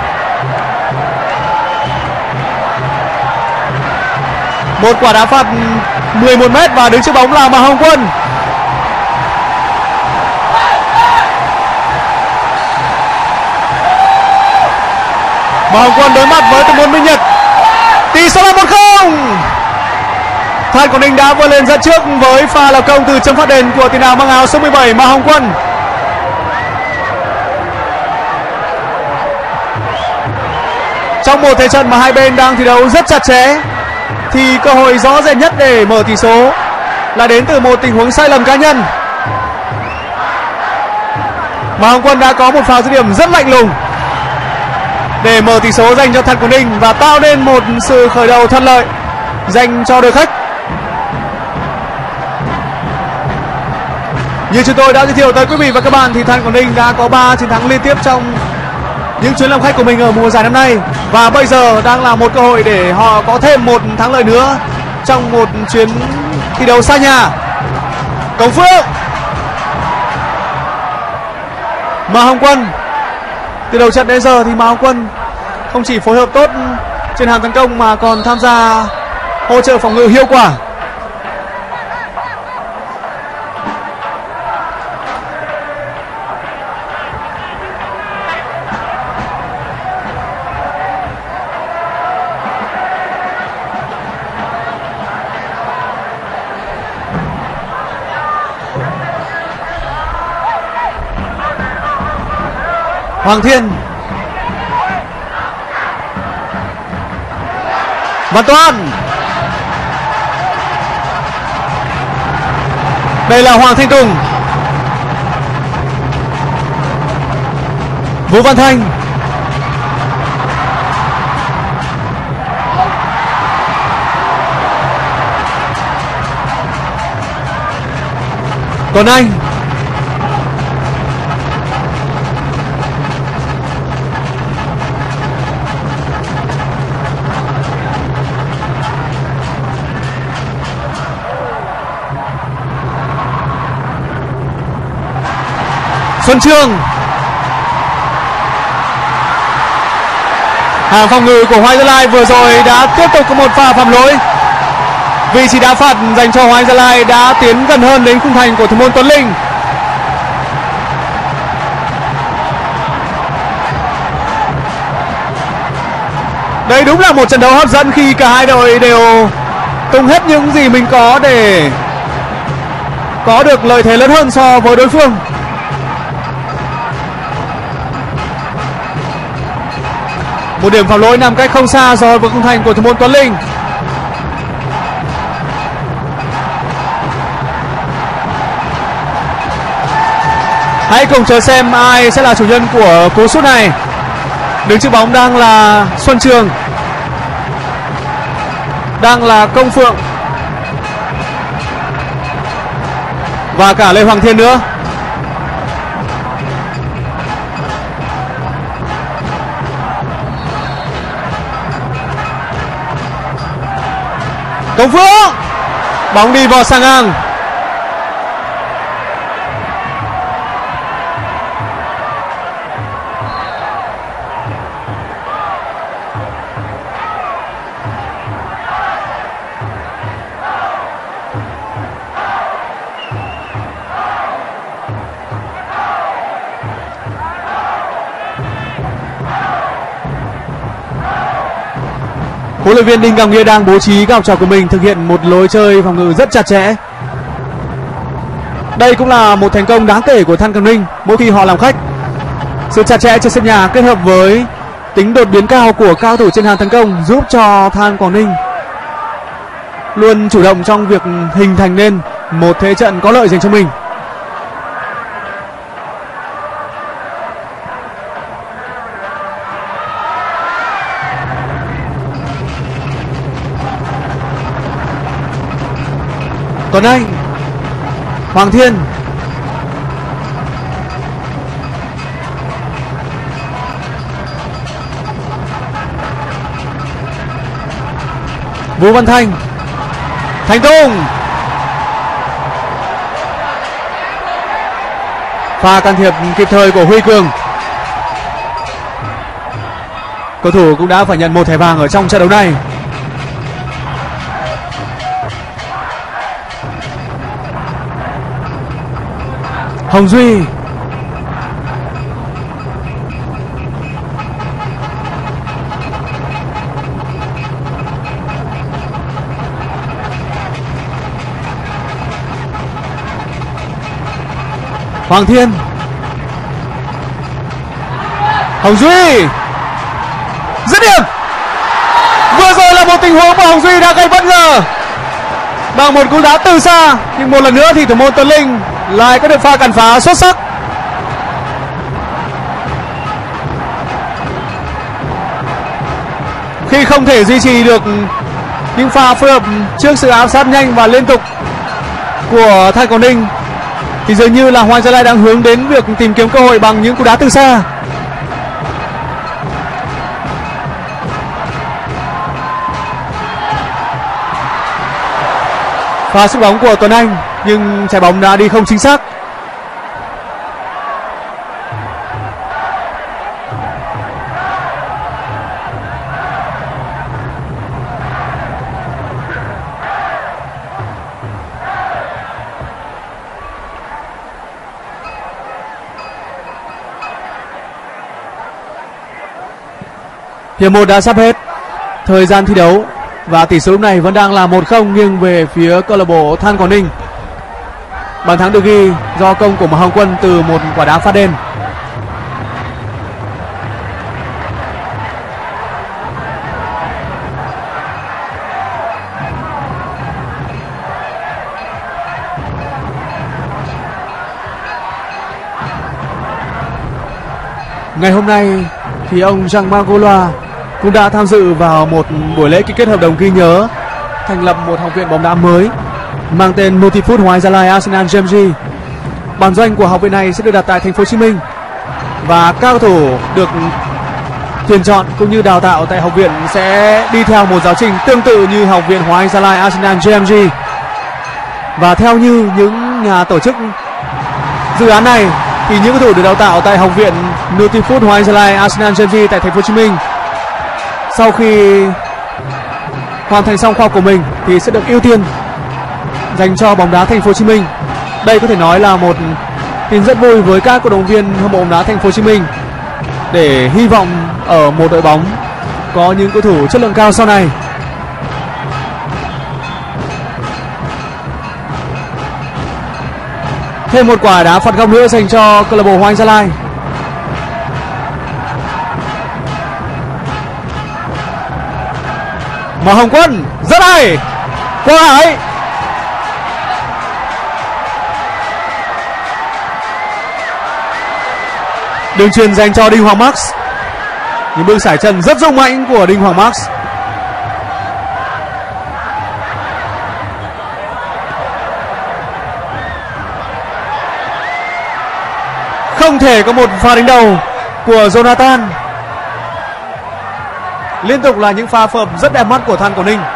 S3: Một quả đá phạt 11m và đứng trước bóng là Mà Hồng Quân. Mà Hồng Quân đối mặt với thủ môn Minh Nhật. Tỷ số là 1-0. Than Quảng Ninh đã vươn lên dẫn trước với pha lập công từ chấm phạt đền của tiền đạo mang áo số 17 Mà Hồng Quân. Trong một thế trận mà hai bên đang thi đấu rất chặt chẽ thì cơ hội rõ rệt nhất để mở tỷ số là đến từ một tình huống sai lầm cá nhân. Mà Hồng Quân đã có một pha dứt điểm rất lạnh lùng để mở tỷ số dành cho Than Quảng Ninh và tạo nên một sự khởi đầu thuận lợi dành cho đội khách. Như chúng tôi đã giới thiệu tới quý vị và các bạn thì Than Quảng Ninh đã có 3 chiến thắng liên tiếp trong những chuyến làm khách của mình ở mùa giải năm nay, và bây giờ đang là một cơ hội để họ có thêm một thắng lợi nữa trong một chuyến thi đấu xa nhà. Công Phượng, Mà Hồng Quân. Từ đầu trận đến giờ thì Mà Hồng Quân không chỉ phối hợp tốt trên hàng tấn công mà còn tham gia hỗ trợ phòng ngự hiệu quả. Hoàng Thiên, Văn Toan. Đây là Hoàng Thanh Tùng, Vũ Văn Thanh, Tuấn Anh, Xuân Trường. Hàng phòng ngự của Hoàng Gia Lai vừa rồi đã tiếp tục có một pha phạm lỗi. Vị trí đá phạt dành cho Hoàng Gia Lai đã tiến gần hơn đến khung thành của thủ môn Tuấn Linh. Đây đúng là một trận đấu hấp dẫn khi cả hai đội đều tung hết những gì mình có để có được lợi thế lớn hơn so với đối phương. Một điểm phạm lỗi nằm cách không xa so với khung thành của thủ môn Tuấn Linh. Hãy cùng chờ xem ai sẽ là chủ nhân của cú sút này. Đứng trước bóng đang là Xuân Trường, đang là Công Phượng và cả Lê Hoàng Thiên nữa. Công Phượng, bóng đi vào sang ngang. Huấn luyện viên Đinh Ngọc Nghĩa đang bố trí các học trò của mình thực hiện một lối chơi phòng ngự rất chặt chẽ. Đây cũng là một thành công đáng kể của Than Quảng Ninh mỗi khi họ làm khách. Sự chặt chẽ trên sân nhà kết hợp với tính đột biến cao của cao thủ trên hàng tấn công giúp cho Than Quảng Ninh luôn chủ động trong việc hình thành nên một thế trận có lợi dành cho mình. Tuấn Anh, Hoàng Thiên, Vũ Văn Thanh, Thành Tùng. Pha can thiệp kịp thời của Huy Cường. Cầu thủ cũng đã phải nhận một thẻ vàng ở trong trận đấu này. Hồng Duy, Hoàng Thiên, Hồng Duy, dứt điểm. Vừa rồi là một tình huống mà Hồng Duy đã gây bất ngờ bằng một cú đá từ xa, nhưng một lần nữa thì thủ môn Tuấn Linh lại có được pha cản phá xuất sắc. Khi không thể duy trì được những pha phối hợp trước sự áp sát nhanh và liên tục của Than Quảng Ninh thì dường như là Hoàng Gia Lai đang hướng đến việc tìm kiếm cơ hội bằng những cú đá từ xa. Pha sút bóng của Tuấn Anh nhưng trái bóng đã đi không chính xác. Hiệp 1 đã sắp hết thời gian thi đấu và tỷ số lúc này vẫn đang là 1-0 nghiêng về phía câu lạc bộ Than Quảng Ninh. Bàn thắng được ghi do công của Hồng Quân từ một quả đá phạt đền. Ngày hôm nay thì ông Jean Magoloa cũng đã tham dự vào một buổi lễ ký kết hợp đồng ghi nhớ thành lập một học viện bóng đá mới mang tên Multifoot Hoàng Gia Lai Arsenal GMG. Bản doanh của học viện này sẽ được đặt tại thành phố Hồ Chí Minh và các cầu thủ được tuyển chọn cũng như đào tạo tại học viện sẽ đi theo một giáo trình tương tự như học viện Hoàng Gia Lai Arsenal GMG. Và theo như những nhà tổ chức dự án này thì những cầu thủ được đào tạo tại học viện Multifoot Hoàng Gia Lai Arsenal GMG tại thành phố Hồ Chí Minh sau khi hoàn thành xong khoa học của mình thì sẽ được ưu tiên dành cho bóng đá thành phố Hồ Chí Minh. Đây có thể nói là một tin rất vui với các cổ động viên hâm mộ bóng đá thành phố Hồ Chí Minh để hy vọng ở một đội bóng có những cầu thủ chất lượng cao sau này. Thêm một quả đá phạt góc nữa dành cho câu lạc bộ Hoàng Gia Lai. Mà Hồng Quân rất hay. Quang Hải. Đường truyền dành cho Đinh Hoàng Max. Những bước sải chân rất dũng mãnh của Đinh Hoàng Max. Không thể có một pha đánh đầu của Jonathan. Liên tục là những pha phhợp rất đẹp mắt của Than Quảng Ninh.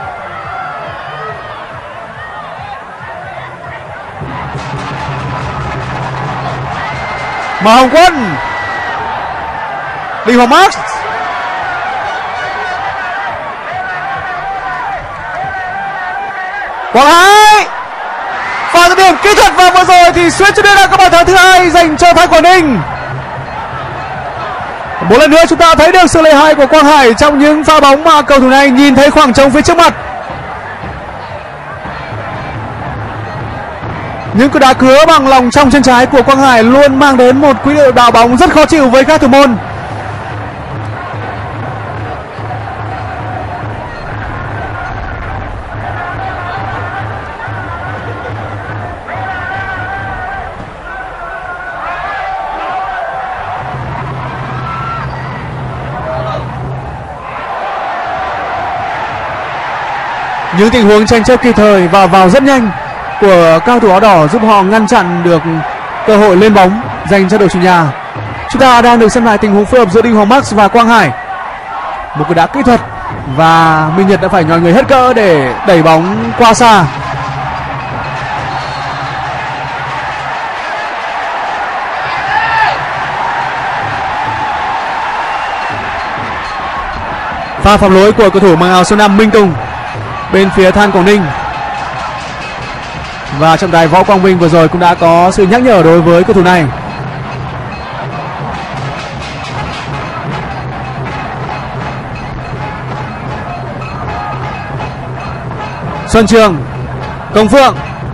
S3: Mà Hồng Quân, Đinh Hoàng Max, Quang Hải, pha dứt điểm kỹ thuật và vừa rồi thì suýt chút nữa là có bàn thắng thứ hai dành cho Than Quảng Ninh. Một lần nữa chúng ta thấy được sự lợi hại của Quang Hải trong những pha bóng mà cầu thủ này nhìn thấy khoảng trống phía trước mặt. Những cú đá cứa bằng lòng trong chân trái của Quang Hải luôn mang đến một quỹ đạo đá bóng rất khó chịu với các thủ môn. Những tình huống tranh chấp kịp thời và vào rất nhanh của cao thủ áo đỏ giúp họ ngăn chặn được cơ hội lên bóng dành cho đội chủ nhà. Chúng ta đang được xem lại tình huống phối hợp giữa Đinh Hoàng Max và Quang Hải. Một cú đá kỹ thuật và Minh Nhật đã phải nhòi người hết cỡ để đẩy bóng qua xa. Pha phạm lỗi của cầu thủ mang áo số 5 Minh Tùng bên phía Than Quảng Ninh. Và trọng tài Võ Quang Vinh vừa rồi cũng đã có sự nhắc nhở đối với cầu thủ này. Xuân Trường, Công Phượng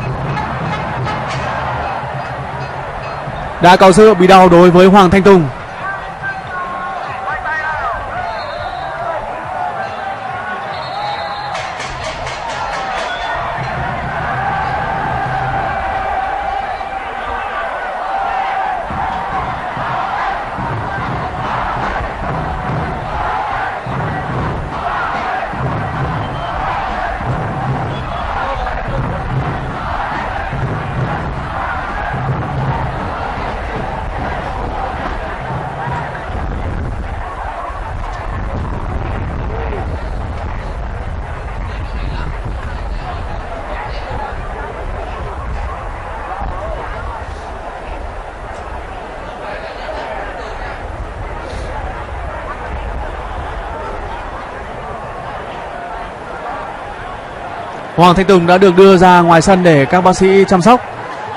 S3: đã có sự bị đau đối với Hoàng Thanh Tùng. Hoàng Thanh Tùng đã được đưa ra ngoài sân để các bác sĩ chăm sóc.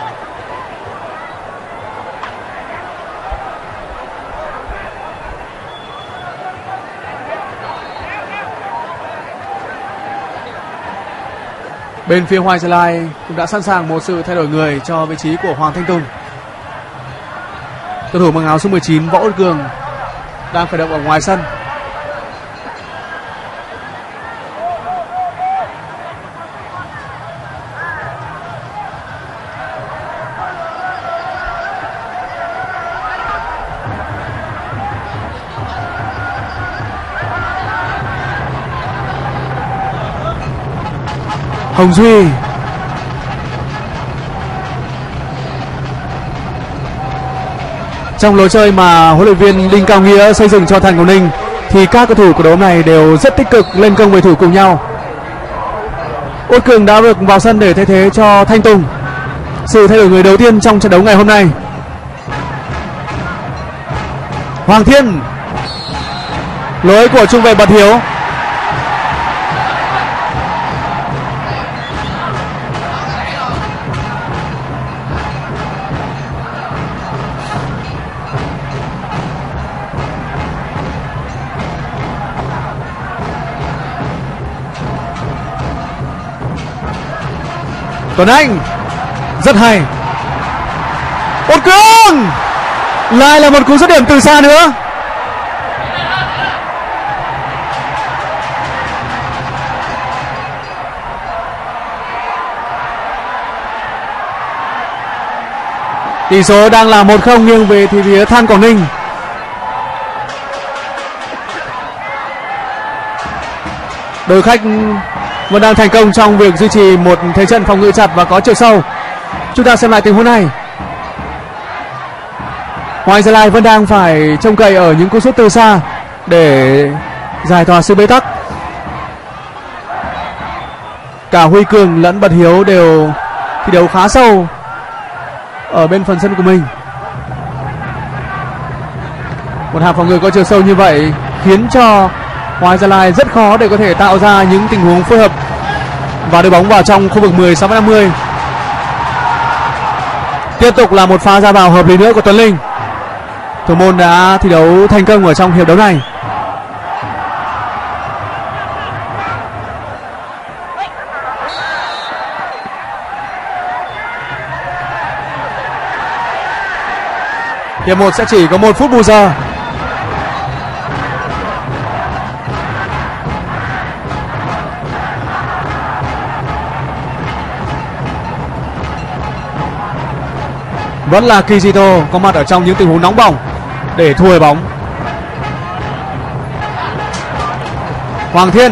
S3: Bên phía Hoàng Gia Lai cũng đã sẵn sàng một sự thay đổi người cho vị trí của Hoàng Thanh Tùng. Cầu thủ mang áo số 19 Võ Út Cường đang khởi động ở ngoài sân. Hồng Duy, trong lối chơi mà huấn luyện viên Đinh Cao Nghĩa xây dựng cho Than Quảng Ninh thì các cầu thủ của đội này đều rất tích cực lên công về thủ cùng nhau. Út Cường đã được vào sân để thay thế cho Thanh Tùng, sự thay đổi người đầu tiên trong trận đấu ngày hôm nay. Hoàng Thiên, lỗi của trung vệ Bật Hiếu. Tuấn Anh rất hay. Út Cường lại là một cú dứt điểm từ xa nữa. Tỷ số đang là 1-0 nghiêng về phía Than Quảng Ninh. Đội khách vẫn đang thành công trong việc duy trì một thế trận phòng ngự chặt và có chiều sâu. Chúng ta xem lại tình huống này. Hoàng Gia Lai vẫn đang phải trông cậy ở những cú sút từ xa để giải tỏa sự bế tắc. Cả Huy Cường lẫn Bật Hiếu đều thi đấu khá sâu ở bên phần sân của mình. Một hàng phòng ngự có chiều sâu như vậy khiến cho Hoàng Gia Lai rất khó để có thể tạo ra những tình huống phối hợp và đưa bóng vào trong khu vực 16m50. Tiếp tục là một pha ra vào hợp lý nữa của Tuấn Linh. Thủ môn đã thi đấu thành công ở trong hiệp đấu này. Hiệp 1 sẽ chỉ có 1 phút bù giờ. Vẫn là Kizito có mặt ở trong những tình huống nóng bỏng để thu hồi bóng. Hoàng Thiên.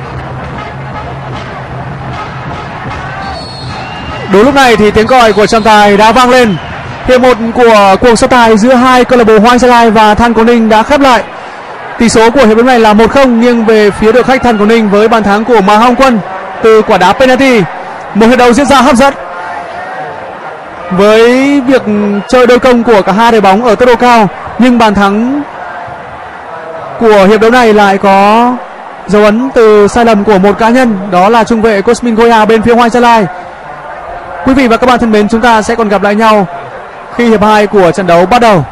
S3: Đúng lúc này thì tiếng còi của trọng tài đã vang lên. Hiệp 1 của cuộc so tài giữa hai câu lạc bộ Hoàng Anh Gia Lai và Than Quảng Ninh đã khép lại. Tỷ số của hiệp đấu này là 1-0 nghiêng về phía đội khách Than Quảng Ninh với bàn thắng của Mà Hồng Quân từ quả đá penalty. Một hiệp đấu diễn ra hấp dẫn với việc chơi đôi công của cả hai đội bóng ở tốc độ cao, nhưng bàn thắng của hiệp đấu này lại có dấu ấn từ sai lầm của một cá nhân, đó là trung vệ Cosmin Goya bên phía Hoàng Anh Gia Lai. Quý vị và các bạn thân mến, chúng ta sẽ còn gặp lại nhau khi hiệp 2 của trận đấu bắt đầu.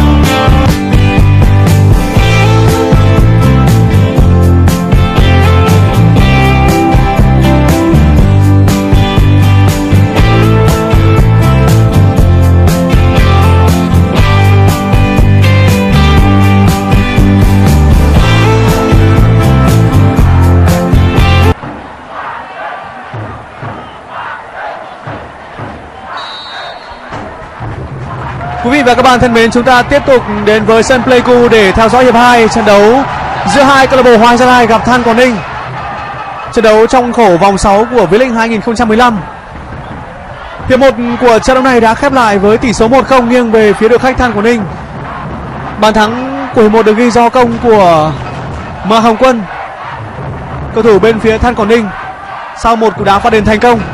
S3: Quý vị và các bạn thân mến, chúng ta tiếp tục đến với sân Pleiku để theo dõi hiệp 2 trận đấu giữa hai câu lạc bộ Hoàng Anh Gia Lai gặp Than Quảng Ninh. Trận đấu trong khổ vòng 6 của V-League 2015. Hiệp 1 của trận đấu này đã khép lại với tỷ số 1-0 nghiêng về phía đội khách Than Quảng Ninh. Bàn thắng của hiệp 1 được ghi do công của Mà Hồng Quân, cầu thủ bên phía Than Quảng Ninh, sau một cú đá phạt đền thành công.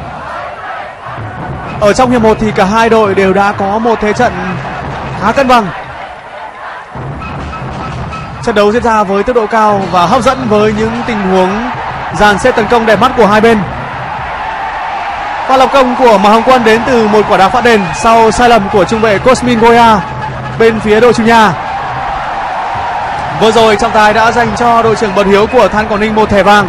S3: Ở trong hiệp 1 thì cả hai đội đều đã có một thế trận khá cân bằng. Trận đấu diễn ra với tốc độ cao và hấp dẫn với những tình huống dàn xếp tấn công đẹp mắt của hai bên. Pha lập công của Mà Hồng Quân đến từ một quả đá phạt đền sau sai lầm của trung vệ Cosmin Goya bên phía đội chủ nhà. Vừa rồi trọng tài đã dành cho đội trưởng Bật Hiếu của Than Quảng Ninh một thẻ vàng.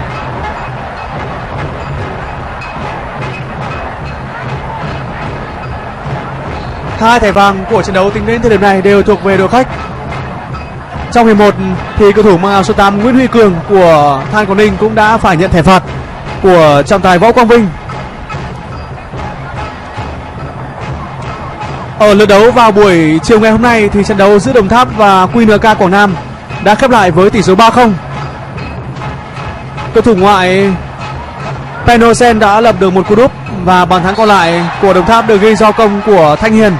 S3: Hai thẻ vàng của trận đấu tính đến thời điểm này đều thuộc về đội khách. Trong hiệp 1 thì cầu thủ mang áo số 8 Nguyễn Huy Cường của Than Quảng Ninh cũng đã phải nhận thẻ phạt của trọng tài Võ Quang Vinh. Ở lượt đấu vào buổi chiều ngày hôm nay thì trận đấu giữa Đồng Tháp và QNK Quảng Nam đã khép lại với tỷ số 3-0. Cầu thủ ngoại Penosen đã lập được một cú đúp và bàn thắng còn lại của Đồng Tháp được ghi do công của Thanh Hiền.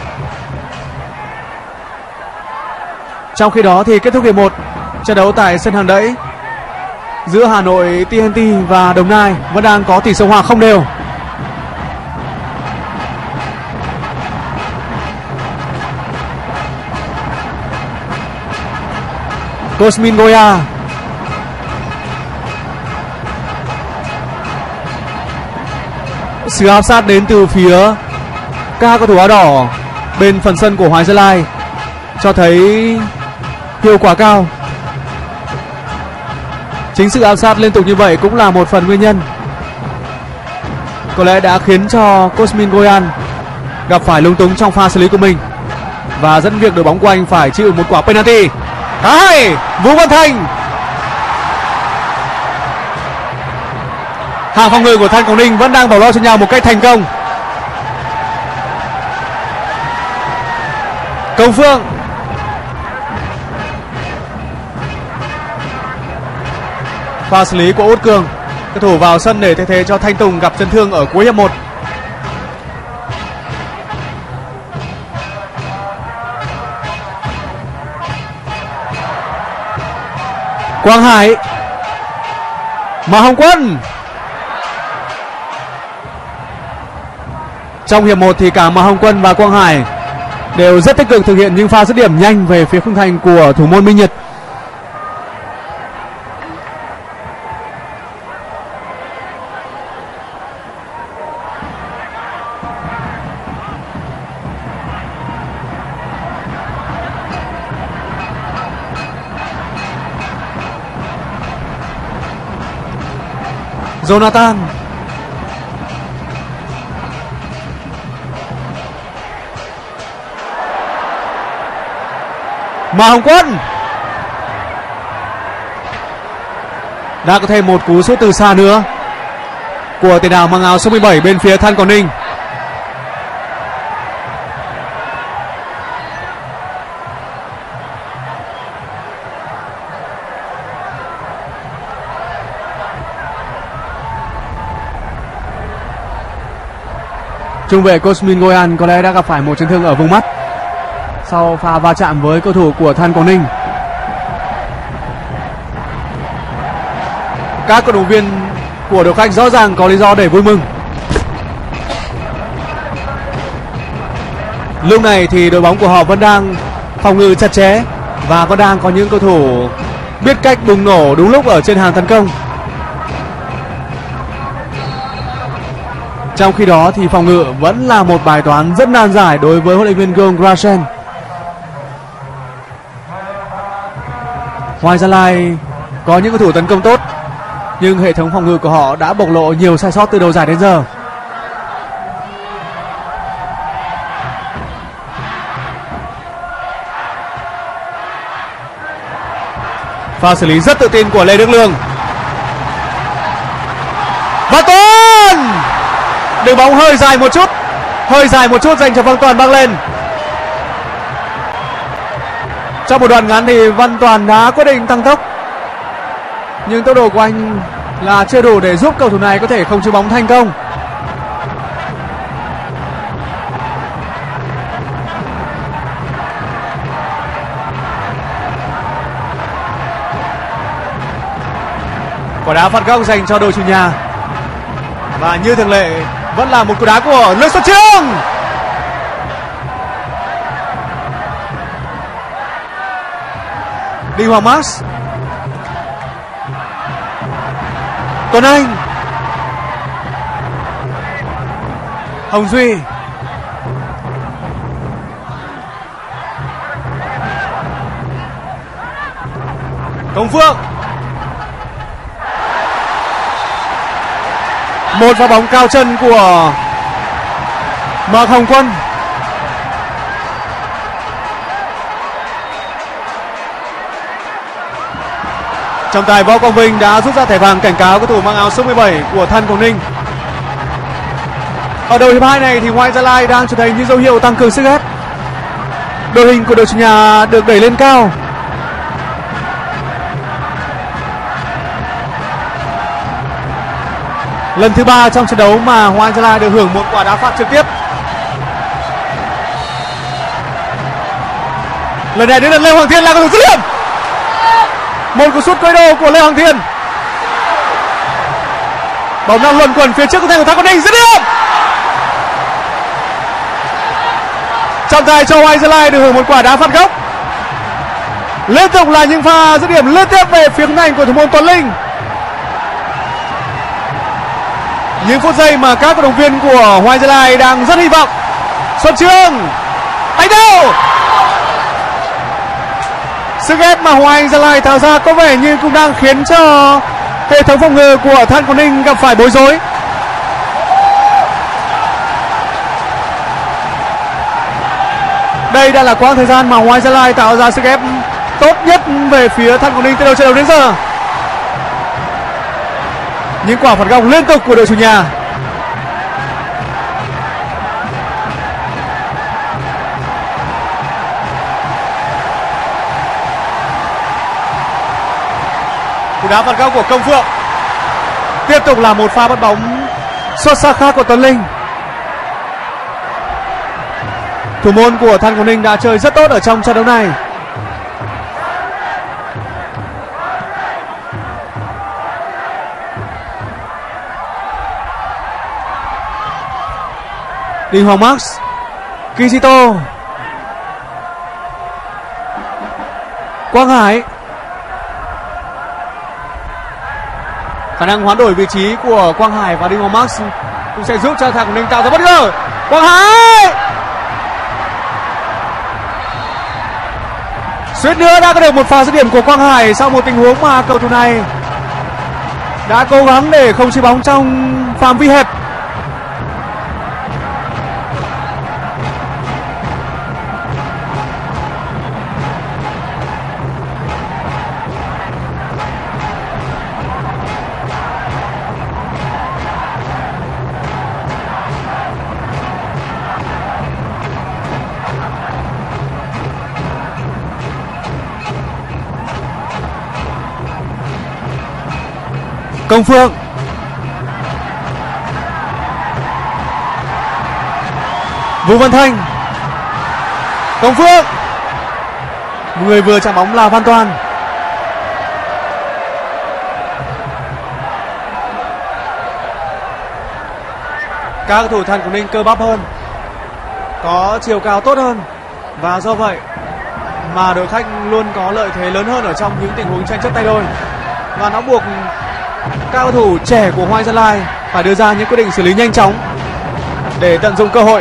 S3: Trong khi đó thì kết thúc hiệp 1, trận đấu tại sân Hàng Đẫy giữa Hà Nội TNT và Đồng Nai vẫn đang có tỷ số hòa không đều. Cosmin Goya. Sự áp sát đến từ phía các cầu thủ áo đỏ bên phần sân của Hoàng Anh Gia Lai cho thấy hiệu quả cao. Chính sự áp sát liên tục như vậy cũng là một phần nguyên nhân có lẽ đã khiến cho Cosmin Goyan gặp phải lung túng trong pha xử lý của mình và dẫn việc đội bóng của anh phải chịu một quả penalty. Hay Vũ Văn Thành. Hàng phòng ngự của Than Quảng Ninh vẫn đang bảo lo cho nhau một cách thành công. Công Phương. Pha xử lý của Út Cường, cầu thủ vào sân để thay thế cho Thanh Tùng gặp chấn thương ở cuối hiệp 1. Quang Hải. Mà Hồng Quân. Trong hiệp 1 thì cả Mà Hồng Quân và Quang Hải đều rất tích cực thực hiện những pha dứt điểm nhanh về phía khung thành của thủ môn Minh Nhật.
S4: Jonathan. Mà Hồng Quân đã có thêm một cú sút từ xa nữa của tiền đạo mang áo số 17 bên phía Than Quảng Ninh. Trung vệ Cosmin Goyan có lẽ đã gặp phải một chấn thương ở vùng mắt sau pha va chạm với cầu thủ của Than Quảng Ninh. Các cổ động viên của đội khách rõ ràng có lý do để vui mừng. Lúc này thì đội bóng của họ vẫn đang phòng ngự chặt chẽ và vẫn đang có những cầu thủ biết cách bùng nổ đúng lúc ở trên hàng tấn công. Trong khi đó thì phòng ngự vẫn là một bài toán rất nan giải đối với huấn luyện viên Gong Grasen. Hoài Gia Lai có những cầu thủ tấn công tốt, nhưng hệ thống phòng ngự của họ đã bộc lộ nhiều sai sót từ đầu giải đến giờ. Pha xử lý rất tự tin của Lê Đức Lương. Văn Toàn! Đường bóng hơi dài một chút dành cho Văn Toàn băng lên. Trong một đoạn ngắn thì Văn Toàn đã quyết định tăng tốc, nhưng tốc độ của anh là chưa đủ để giúp cầu thủ này có thể khống chế bóng thành công. Quả đá phạt góc dành cho đội chủ nhà. Và như thường lệ vẫn là một cú đá của Lương Xuân Chương. Đinh Hoàng Max. Tuấn Anh. Hồng Duy. Công Phượng. Một pha bóng cao chân của Mạc Hồng Quân. Trọng tài Võ Quang Vinh đã rút ra thẻ vàng cảnh cáo cầu thủ mang áo số 17 của Than Quảng Ninh. Ở đầu hiệp 2 này thì Hoài Gia Lai đang cho thấy những dấu hiệu tăng cường sức ép. Đội hình của đội chủ nhà được đẩy lên cao. Lần thứ 3 trong trận đấu mà Hoài Gia Lai được hưởng một quả đá phạt trực tiếp. Lần này đến lượt Lê Hoàng Thiên là cầu thủ dứt điểm. Một cú sút quay đồ của Lê Hoàng Thiên. Bóng đang luẩn quẩn phía trước của thành của Than Quảng Ninh, dứt điểm. Trọng tài cho Hoài Gia Lai được hưởng một quả đá phạt góc. Liên tục là những pha dứt điểm liên tiếp về phía thành của thủ môn Tuấn Linh. Những phút giây mà các cổ động viên của Hoài Gia Lai đang rất hy vọng. Xuân Chương đánh đầu. Sức ép mà Hoài Gia Lai tạo ra có vẻ như cũng đang khiến cho hệ thống phòng ngự của Than Quảng Ninh gặp phải bối rối. Đây đã là quãng thời gian mà Hoài Gia Lai tạo ra sức ép tốt nhất về phía Than Quảng Ninh từ đầu trận đấu đến giờ. Những quả phạt góc liên tục của đội chủ nhà. Cú đá phạt góc của Công Phượng. Tiếp tục là một pha bắt bóng xuất sắc khác của Tuấn Linh. Thủ môn của Than Quảng Ninh đã chơi rất tốt ở trong trận đấu này. Đinh Hoàng Max, Kizito, Quang Hải. Khả năng hoán đổi vị trí của Quang Hải và Đinh Hoàng Max cũng sẽ giúp cho Than Quảng Ninh tạo ra bất ngờ. Quang Hải suýt nữa đã có được một pha dứt điểm của Quang Hải sau một tình huống mà cầu thủ này đã cố gắng để không chế bóng trong phạm vi hẹp. Công Phượng, Vũ Văn Thanh, Công Phượng, người vừa chạm bóng là Văn Toàn. Các cầu thủ Than Quảng Ninh cơ bắp hơn, có chiều cao tốt hơn, và do vậy mà đội khách luôn có lợi thế lớn hơn ở trong những tình huống tranh chấp tay đôi, và nó buộc các cầu thủ trẻ của Hoàng Anh Gia Lai phải đưa ra những quyết định xử lý nhanh chóng để tận dụng cơ hội.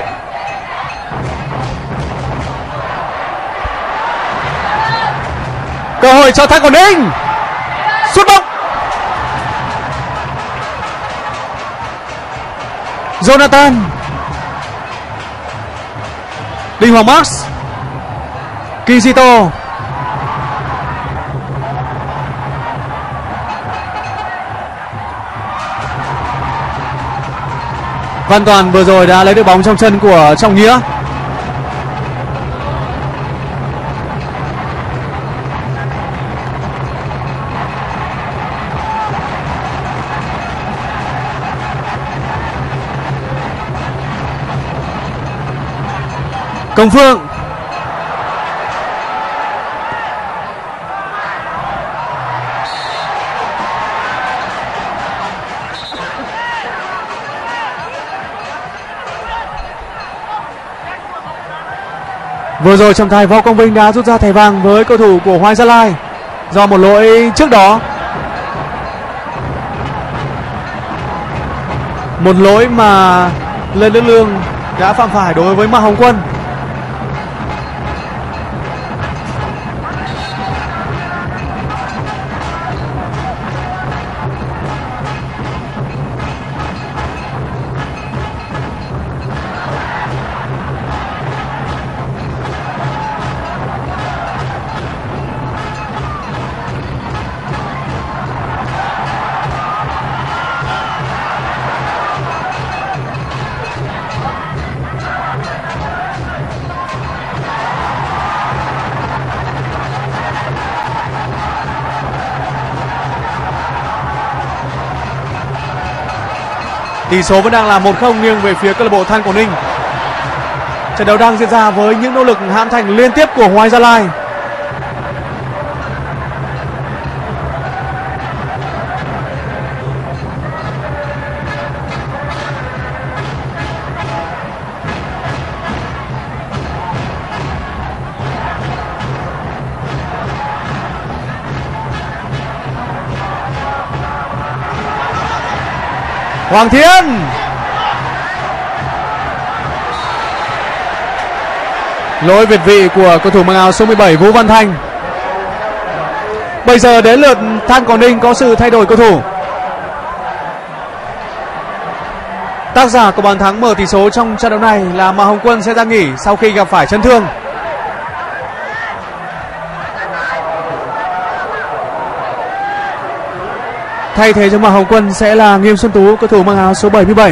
S4: Cơ hội cho Than Quảng Ninh, sút bóng. Jonathan, Đinh Hoàng Max, Kizito, Văn Toàn vừa rồi đã lấy được bóng trong chân của Trọng Nghĩa. Công Phượng, vừa rồi trọng tài Võ Công Vinh đã rút ra thẻ vàng với cầu thủ của Hoàng Anh Gia Lai do một lỗi trước đó, một lỗi mà Lê Đức Lương đã phạm phải đối với Mạc Hồng Quân. Tỷ số vẫn đang là 1-0 nghiêng về phía câu lạc bộ Than Quảng Ninh. Trận đấu đang diễn ra với những nỗ lực hãm thành liên tiếp của Hoàng Anh Gia Lai. Hoàng Thiên, lỗi việt vị của cầu thủ mang áo số 17 Vũ Văn Thanh. Bây giờ đến lượt Than Quảng Ninh có sự thay đổi cầu thủ. Tác giả của bàn thắng mở tỷ số trong trận đấu này là Mạc Hồng Quân sẽ ra nghỉ sau khi gặp phải chấn thương. Thay thế cho Mạc Hồng Quân sẽ là Nghiêm Xuân Tú, cầu thủ mang áo số 77.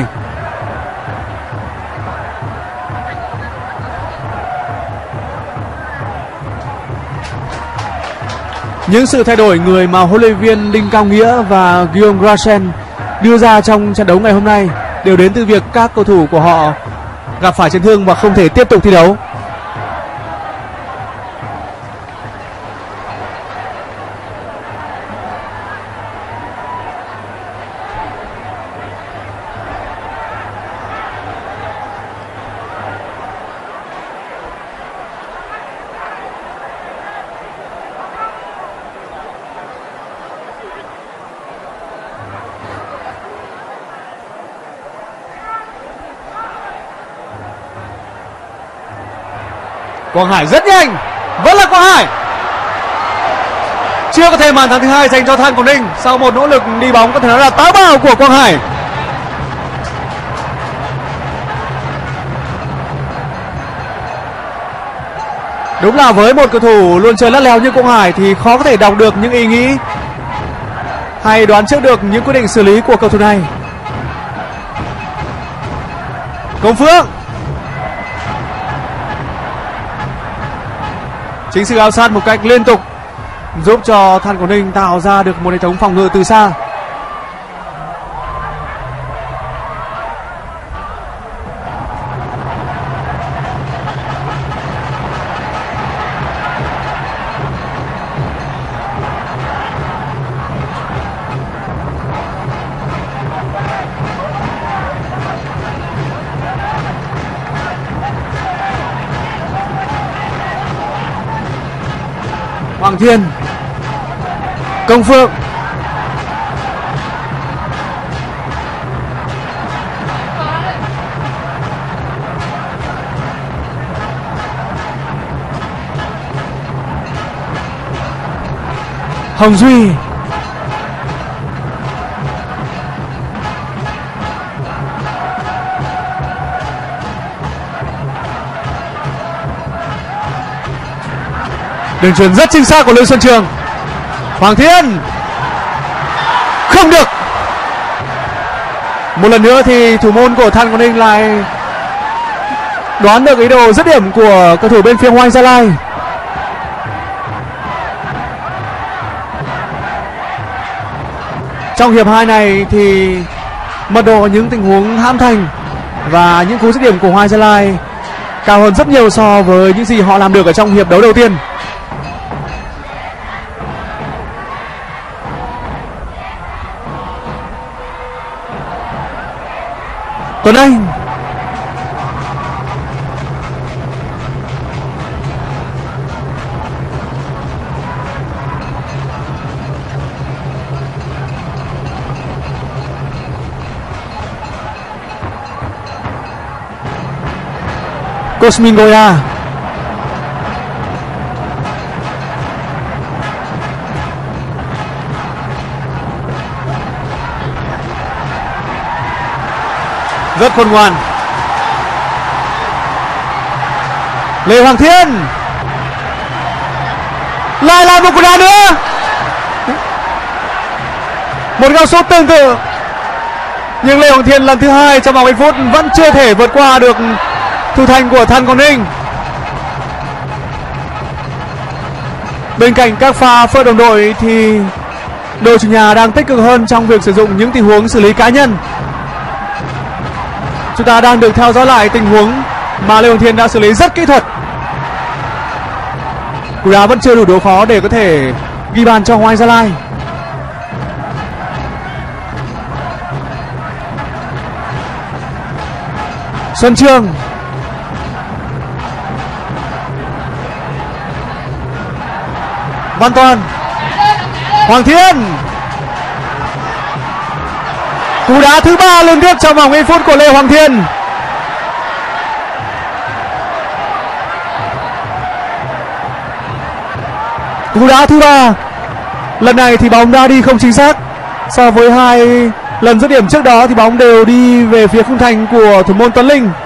S4: Những sự thay đổi người mà huấn luyện viên Đinh Cao Nghĩa và Guillaume Grachen đưa ra trong trận đấu ngày hôm nay đều đến từ việc các cầu thủ của họ gặp phải chấn thương và không thể tiếp tục thi đấu. Quang Hải rất nhanh, vẫn là Quang Hải. chưa có thêm bàn thắng thứ hai dành cho Than Quảng Ninh sau một nỗ lực đi bóng có thể nói là táo bạo của Quang Hải. Đúng là với một cầu thủ luôn chơi lắt léo như Quang Hải thì khó có thể đọc được những ý nghĩ hay đoán trước được những quyết định xử lý của cầu thủ này. Công Phượng, chính sự áp sát một cách liên tục giúp cho Than Quảng Ninh tạo ra được một hệ thống phòng ngự từ xa. Hoàng Thiên, Công Phượng, Hồng Duy, đường chuyền rất chính xác của Lương Xuân Trường. Hoàng Thiên không được. Một lần nữa thì thủ môn của Than Quảng Ninh lại đoán được ý đồ dứt điểm của cầu thủ bên phía Hoàng Anh Gia Lai. Trong hiệp 2 này thì mật độ những tình huống hãm thành và những cú dứt điểm của Hoàng Anh Gia Lai cao hơn rất nhiều so với những gì họ làm được ở trong hiệp đấu đầu tiên. Tuấn Anh, Cosmin Goya, rất khôn ngoan. Lê Hoàng Thiên lại làm một cú đá nữa, một góc sút tương tự, nhưng Lê Hoàng Thiên lần thứ hai trong vòng 1 phút vẫn chưa thể vượt qua được thủ thành của Than Quảng Ninh. Bên cạnh các pha phơi đồng đội thì đội chủ nhà đang tích cực hơn trong việc sử dụng những tình huống xử lý cá nhân. Chúng ta đang được theo dõi lại tình huống mà Lê Hoàng Thiên đã xử lý rất kỹ thuật. Cú đá vẫn chưa đủ độ khó để có thể ghi bàn cho Hoàng Anh Gia Lai. Xuân Trường, Văn Toàn, Hoàng Thiên, cú đá thứ 3 liên tiếp trong vòng 1 phút của Lê Hoàng Thiên. Cú đá thứ 3, lần này thì bóng đã đi không chính xác. So với 2 lần dứt điểm trước đó thì bóng đều đi về phía khung thành của thủ môn Tuấn Linh.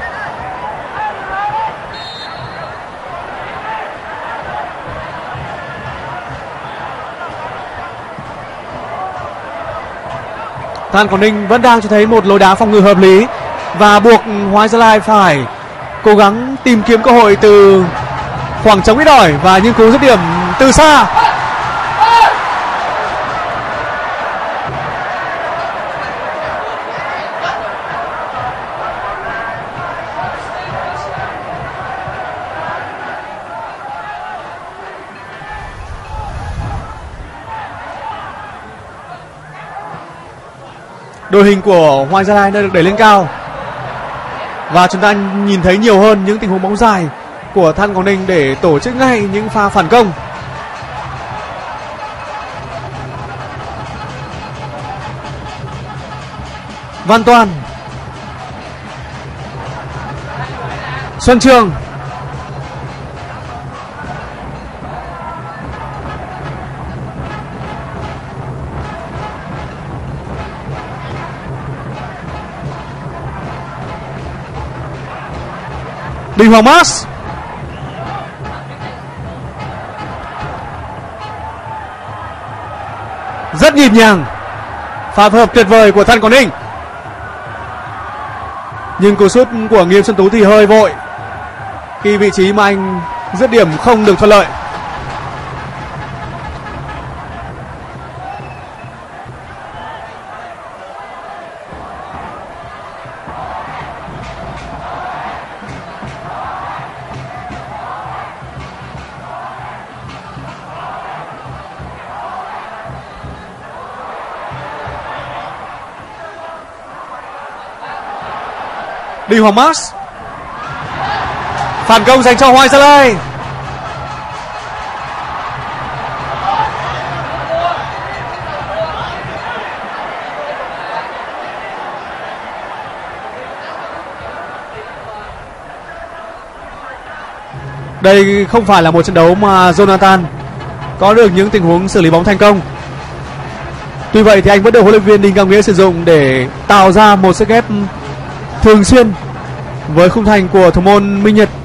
S4: Than Quảng Ninh vẫn đang cho thấy một lối đá phòng ngự hợp lý và buộc Hoàng Anh Gia Lai phải cố gắng tìm kiếm cơ hội từ khoảng trống ít ỏi và những cú dứt điểm từ xa. Đội hình của Hoàng Anh Gia Lai đã được đẩy lên cao và chúng ta nhìn thấy nhiều hơn những tình huống bóng dài của Than Quảng Ninh để tổ chức ngay những pha phản công. Văn Toàn, Xuân Trường, Đình Hoàng Mars. Rất nhịp nhàng, pha phối hợp tuyệt vời của Than Quảng Ninh. Nhưng cú sút của Nghiêm Xuân Tú thì hơi vội khi vị trí mà anh dứt điểm không được thuận lợi. Đình Hoàng Mars. Phản công dành cho Hoàng Anh Gia Lai. Đây không phải là một trận đấu mà Jonathan có được những tình huống xử lý bóng thành công. Tuy vậy thì anh vẫn được huấn luyện viên Đinh Cao Nghĩa sử dụng để tạo ra một sức ép thường xuyên với khung thành của thủ môn Minh Nhật.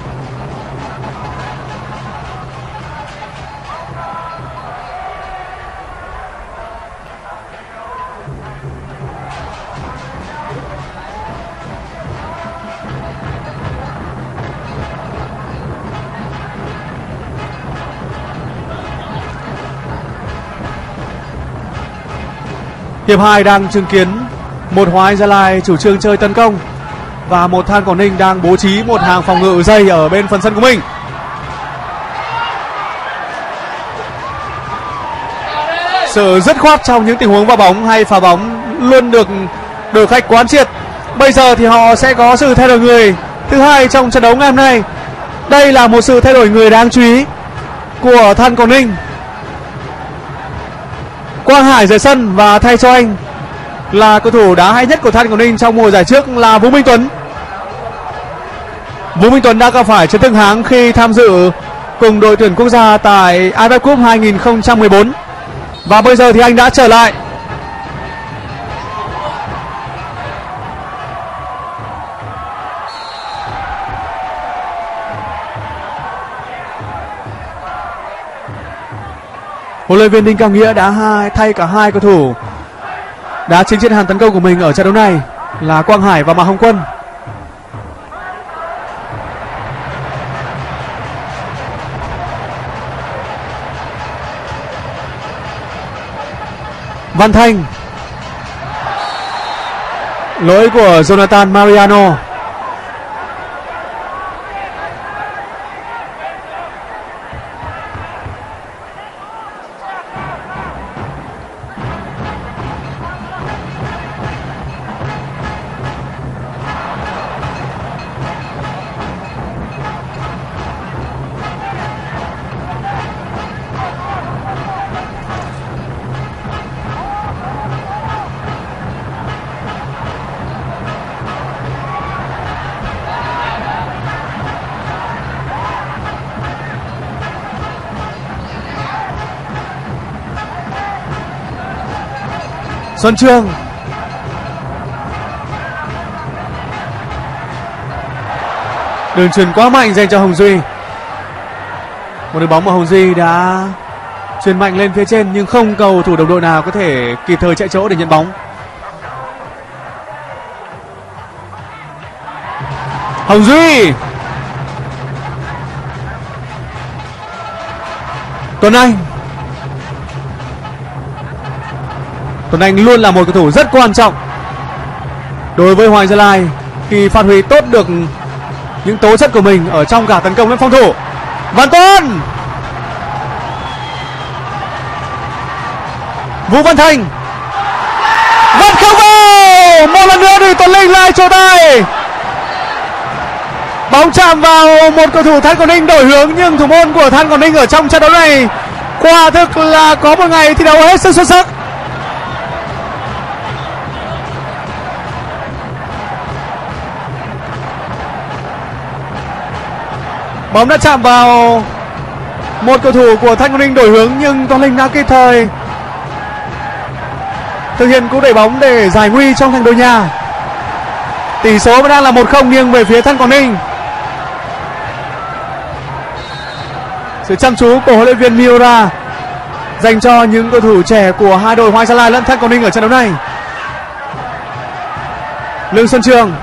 S4: Hiệp 2 đang chứng kiến một Hoàng Anh Gia Lai chủ trương chơi tấn công và một Than Quảng Ninh đang bố trí một hàng phòng ngự dày ở bên phần sân của mình. Sự dứt khoát trong những tình huống va bóng hay phá bóng luôn được đội khách quán triệt. Bây giờ thì họ sẽ có sự thay đổi người thứ hai trong trận đấu ngày hôm nay. Đây là một sự thay đổi người đáng chú ý của Than Quảng Ninh. Quang Hải rời sân và thay cho anh là cầu thủ đá hay nhất của Than Quảng Ninh trong mùa giải trước là Vũ Minh Tuấn. Vũ Minh Tuấn đã gặp phải chấn thương háng khi tham dự cùng đội tuyển quốc gia tại AFF Cup 2014 và bây giờ thì anh đã trở lại. Huấn luyện viên Đinh Cao Nghĩa đã thay cả hai cầu thủ đã chính trên hàng tấn công của mình ở trận đấu này là Quang Hải và Mạc Hồng Quân. Văn Thanh. Lỗi của Jonathan Mariano. Xuân Trường. Đường chuyền quá mạnh dành cho Hồng Duy. Một đường bóng mà Hồng Duy đã chuyền mạnh lên phía trên nhưng không cầu thủ đồng đội nào có thể kịp thời chạy chỗ để nhận bóng. Hồng Duy. Tuấn Anh. Tuấn Anh luôn là một cầu thủ rất quan trọng đối với Hoàng Anh Gia Lai khi phát huy tốt được những tố chất của mình ở trong cả tấn công lẫn phòng thủ. Văn Tuấn. Vũ Văn Thành. Vẫn không vào. Một lần nữa thì Tuấn Linh lại trổ tay. Bóng chạm vào một cầu thủ Than Quảng Ninh đổi hướng nhưng thủ môn của Than Quảng Ninh ở trong trận đấu này quả thực là có một ngày thi đấu hết sức xuất sắc. Bóng đã chạm vào một cầu thủ của Than Quảng Ninh đổi hướng nhưng Tuấn Linh đã kịp thời thực hiện cú đẩy bóng để giải nguy trong thành đội nhà. Tỷ số vẫn đang là 1-0 nghiêng về phía Than Quảng Ninh. Sự chăm chú của huấn luyện viên Miura dành cho những cầu thủ trẻ của hai đội Hoàng Anh Gia Lai lẫn Than Quảng Ninh ở trận đấu này. Lương Xuân Trường.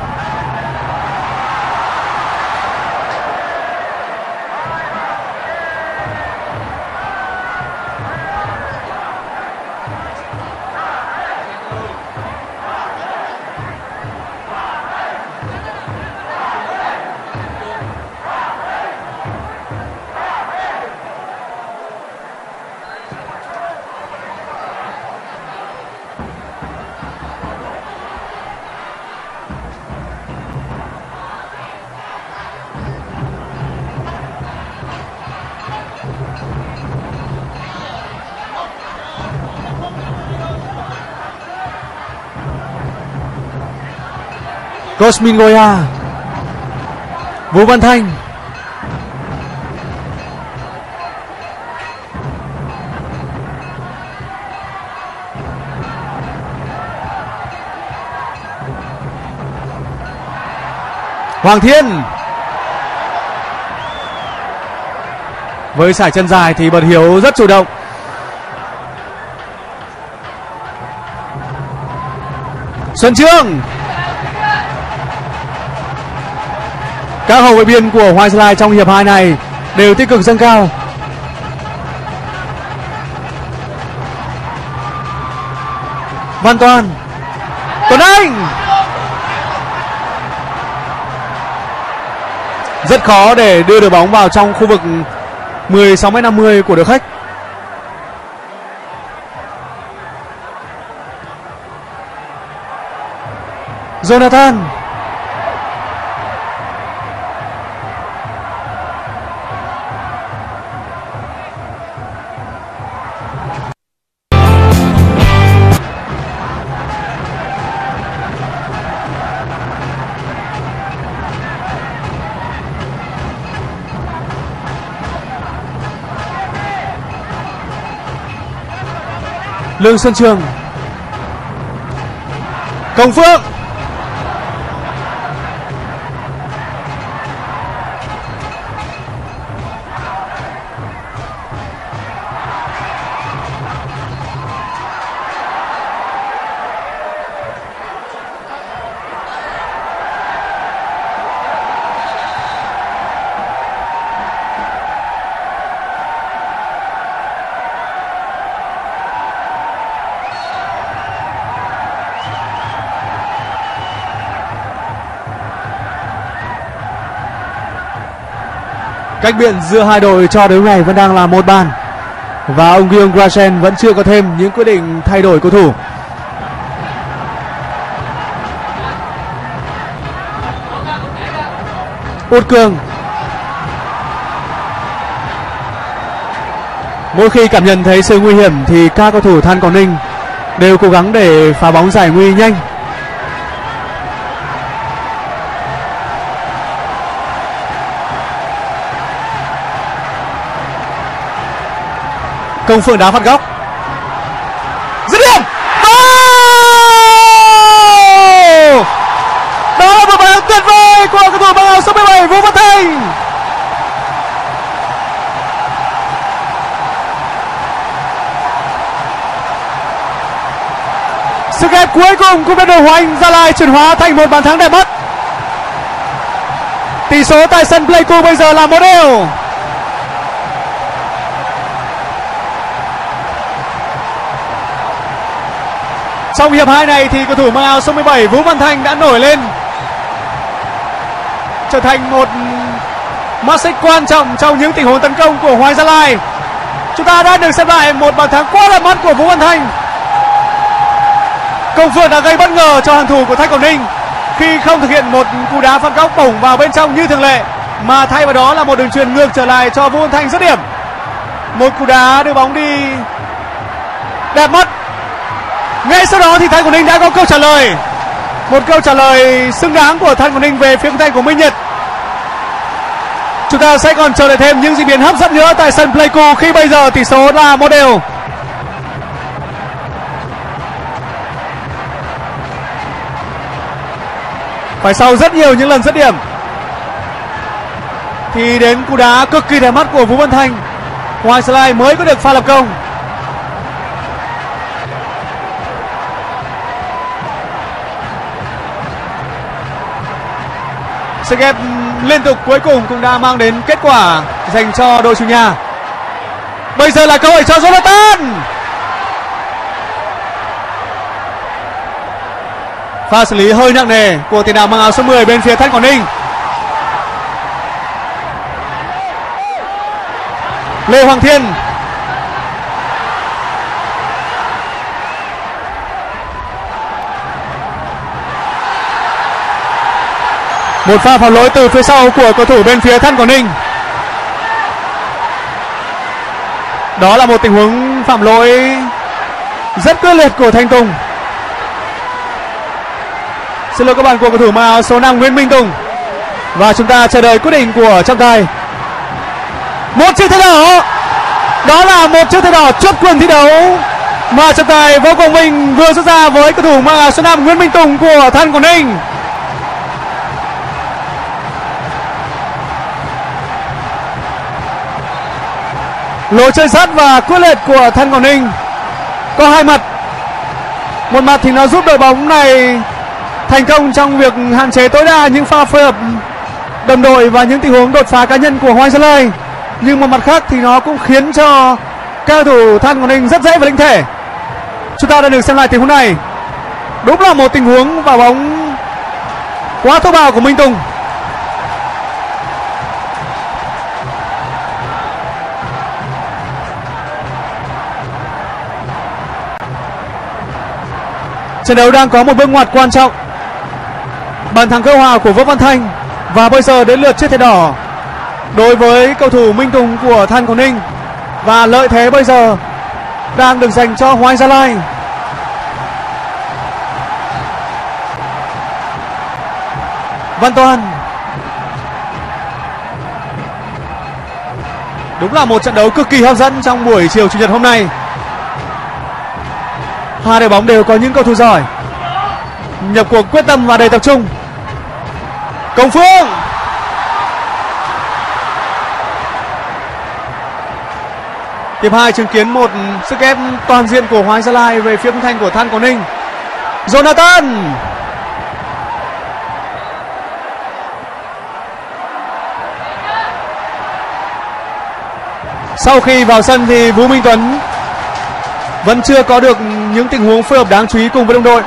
S4: Cosmin Goya, Vũ Văn Thanh, Hoàng Thiên. Với sải chân dài thì Bật Hiếu rất chủ động. Xuân Trương. Các hậu vệ biên của Hoàng Anh Gia Lai trong hiệp 2 này đều tích cực dâng cao. Văn Toàn, Tuấn Anh. Rất khó để đưa được bóng vào trong khu vực 16m50 của đội khách. Jonathan. Lương Xuân Trường, Công Phượng, cách biệt giữa hai đội cho đến ngày vẫn đang là 1 bàn và ông Guillaume Grachen vẫn chưa có thêm những quyết định thay đổi cầu thủ. Út Cường. Mỗi khi cảm nhận thấy sự nguy hiểm thì các cầu thủ Than Quảng Ninh đều cố gắng để phá bóng giải nguy nhanh. Công Phượng đá phạt góc. Dứt điểm. Đó là một bàn tuyệt vời của cầu thủ mang áo số 17 Vũ Văn Thanh. Sức ép cuối cùng của đội Hoàng Anh Gia Lai chuyển hóa thành một bàn thắng đẹp mắt. Tỷ số tại sân Pleiku bây giờ là 1-1. Trong hiệp 2 này thì cầu thủ mang áo số 17 Vũ Văn Thanh đã nổi lên, trở thành một mắt xích quan trọng trong những tình huống tấn công của Hoàng Anh Gia Lai. Chúng ta đã được xem lại một bàn thắng quá đẹp mắt của Vũ Văn Thanh. Công Phượng đã gây bất ngờ cho hàng thủ của Than Quảng Ninh khi không thực hiện một cú đá phạt góc bổng vào bên trong như thường lệ, mà thay vào đó là một đường chuyền ngược trở lại cho Vũ Văn Thanh dứt điểm. Một cú đá đưa bóng đi đẹp mắt. Ngay sau đó thì Than Quảng Ninh đã có câu trả lời, một câu trả lời xứng đáng của Than Quảng Ninh về phía tay của Minh Nhật. Chúng ta sẽ còn chờ đợi thêm những diễn biến hấp dẫn nữa tại sân Pleiku khi bây giờ tỷ số là 1-1. Phải sau rất nhiều những lần dứt điểm thì đến cú đá cực kỳ đẹp mắt của Vũ Văn Thanh Hoàng Gia Lai mới có được pha lập công. Sức ép liên tục cuối cùng cũng đã mang đến kết quả dành cho đội chủ nhà. Bây giờ là cơ hội cho Jonathan. Pha xử lý hơi nặng nề của tiền đạo mang áo số 10 bên phía Thanh Quảng Ninh. Lê Hoàng Thiên. Một pha phạm lỗi từ phía sau của cầu thủ bên phía Thanh Quảng Ninh. Đó là một tình huống phạm lỗi rất quyết liệt của Thanh Tùng. Xin lỗi các bạn, của cầu thủ mang áo số 5 Nguyễn Minh Tùng. Và chúng ta chờ đợi quyết định của trọng tài. Một chiếc thẻ đỏ. Đó là một chiếc thẻ đỏ chốt quyền thi đấu mà trọng tài Võ Quang Minh vừa rút ra với cầu thủ mang áo số 5 Nguyễn Minh Tùng của Thanh Quảng Ninh. Lối chơi sát và quyết liệt của Thanh Quảng Ninh có hai mặt. Một mặt thì nó giúp đội bóng này thành công trong việc hạn chế tối đa những pha phối hợp đồng đội và những tình huống đột phá cá nhân của Hoàng Gia Lai. Nhưng một mặt khác thì nó cũng khiến cho cao thủ Thanh Quảng Ninh rất dễ vào lĩnh thể. Chúng ta đã được xem lại tình huống này. Đúng là một tình huống vào bóng quá thô bạo của Minh Tùng. Trận đấu đang có một bước ngoặt quan trọng. Bàn thắng gỡ hòa của Vũ Văn Thanh. Và bây giờ đến lượt chiếc thẻ đỏ đối với cầu thủ Minh Tùng của Thanh Quảng Ninh. Và lợi thế bây giờ đang được dành cho Hoàng Gia Lai. Văn Toàn. Đúng là một trận đấu cực kỳ hấp dẫn trong buổi chiều chủ nhật hôm nay. Hai đội bóng đều có những cầu thủ giỏi, nhập cuộc quyết tâm và đầy tập trung. Công Phương. Hiệp 2 chứng kiến một sức ép toàn diện của Hoàng Gia Lai về phía khung thành của Thanh Quảng Ninh. Jonathan. Sau khi vào sân thì Vũ Minh Tuấn vẫn chưa có được những tình huống phối hợp đáng chú ý cùng với đồng đội.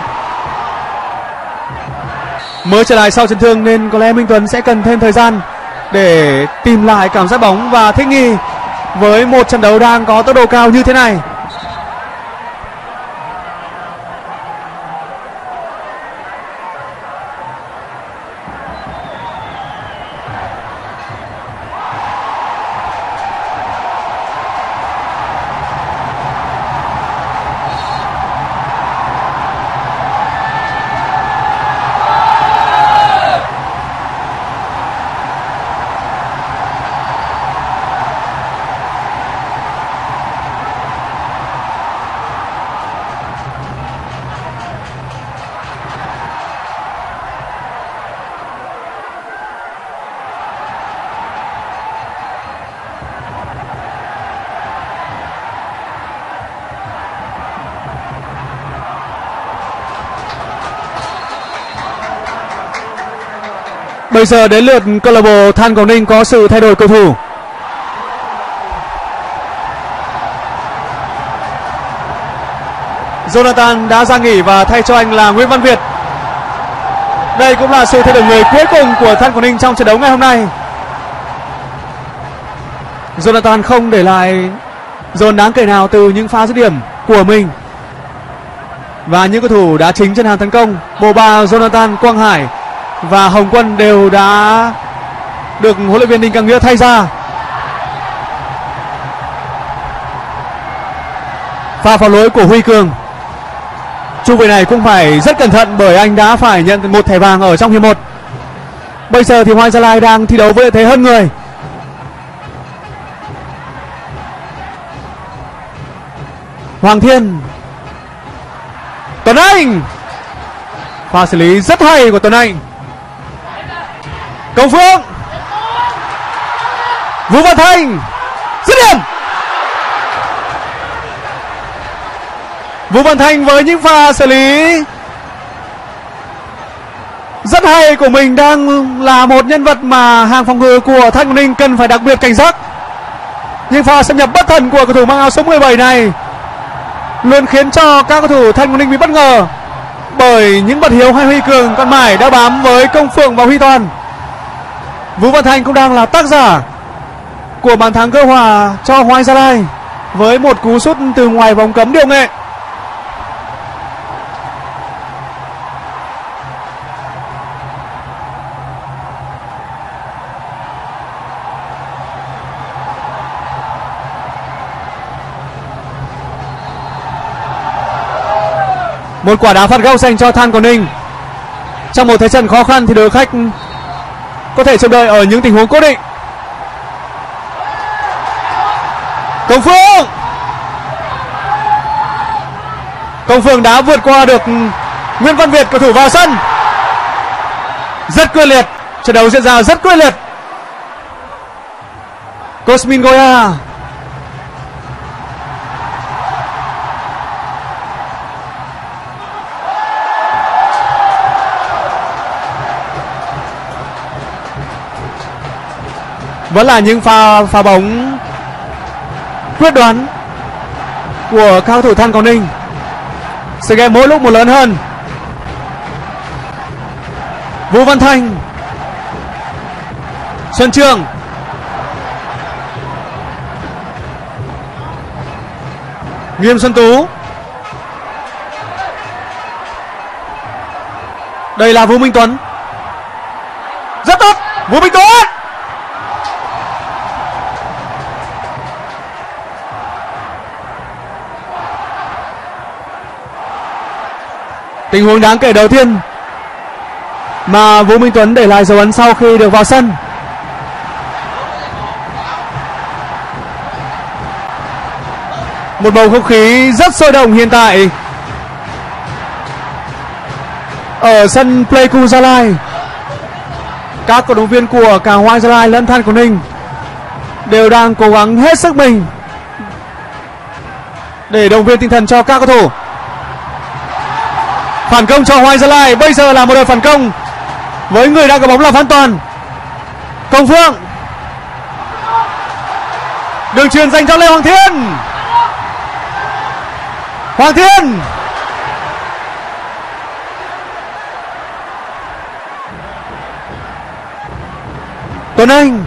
S4: Mới trở lại sau chấn thương nên có lẽ Minh Tuấn sẽ cần thêm thời gian để tìm lại cảm giác bóng và thích nghi với một trận đấu đang có tốc độ cao như thế này. Bây giờ đến lượt câu lạc bộ Thanh Quảng Ninh có sự thay đổi cầu thủ. Jonathan đã ra nghỉ và thay cho anh là Nguyễn Văn Việt. Đây cũng là sự thay đổi người cuối cùng của Thanh Quảng Ninh trong trận đấu ngày hôm nay. Jonathan không để lại dồn đáng kể nào từ những pha dứt điểm của mình. Và những cầu thủ đã chính trên hàng tấn công, bộ ba Jonathan, Quang Hải và Hồng Quân đều đã được huấn luyện viên Đinh Cang Nghĩa thay ra. Pha phá lỗi của Huy Cường. Trung vệ này cũng phải rất cẩn thận bởi anh đã phải nhận một thẻ vàng ở trong hiệp 1. Bây giờ thì Hoàng Gia Lai đang thi đấu với lợi thế hơn người. Hoàng Thiên. Tuấn Anh. Pha xử lý rất hay của Tuấn Anh. Công Phương. Vũ Văn Thanh. Dứt điểm. Vũ Văn Thanh với những pha xử lý rất hay của mình, đang là một nhân vật mà hàng phòng ngự của Than Quảng Ninh cần phải đặc biệt cảnh giác. Những pha xâm nhập bất thần của cầu thủ mang áo số 17 này luôn khiến cho các cầu thủ Than Quảng Ninh bị bất ngờ, bởi những bật hiếu hay Huy Cường còn mãi đã bám với Công Phượng và Huy Toàn. Vũ Văn Thanh cũng đang là tác giả của bàn thắng gỡ hòa cho Hoàng Anh Gia Lai với một cú sút từ ngoài vòng cấm điệu nghệ. Một quả đá phạt góc dành cho Than Quảng Ninh. Trong một thế trận khó khăn thì đội khách có thể chờ đợi ở những tình huống cố định. Công Phượng đã vượt qua được Nguyễn Văn Việt, cầu thủ vào sân. Rất quyết liệt, trận đấu diễn ra rất quyết liệt. Cosmin Goya. Vẫn là những pha bóng quyết đoán của cao thủ Than Quảng Ninh. Sự game mỗi lúc một lớn hơn. Vũ Văn Thanh, Xuân Trường, Nghiêm Xuân Tú. Đây là Vũ Minh Tuấn. Rất tốt, Vũ Minh Tuấn. Tình huống đáng kể đầu tiên mà Vũ Minh Tuấn để lại dấu ấn sau khi được vào sân. Một bầu không khí rất sôi động hiện tại ở sân Pleiku Gia Lai. Các cổ động viên của cả Hoàng Anh Gia Lai lẫn Than Quảng Ninh đều đang cố gắng hết sức mình để động viên tinh thần cho các cầu thủ. Phản công cho Hoàng Anh Gia Lai. Bây giờ là một đợt phản công với người đang có bóng là Phan Toàn. Công Phượng, đường chuyền dành cho Lê Hoàng Thiên. Hoàng Thiên, Tuấn Anh,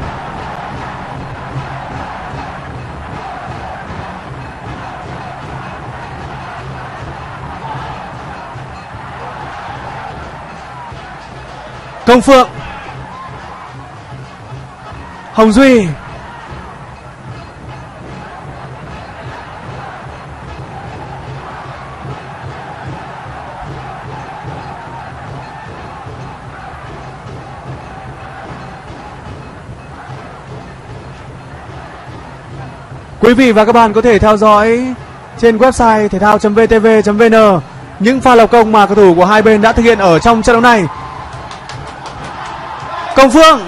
S4: Công Phượng, Hồng Duy, quý vị và các bạn có thể theo dõi trên website thể thao.vtv.vn những pha lập công mà cầu thủ của hai bên đã thực hiện ở trong trận đấu này. Công Phượng,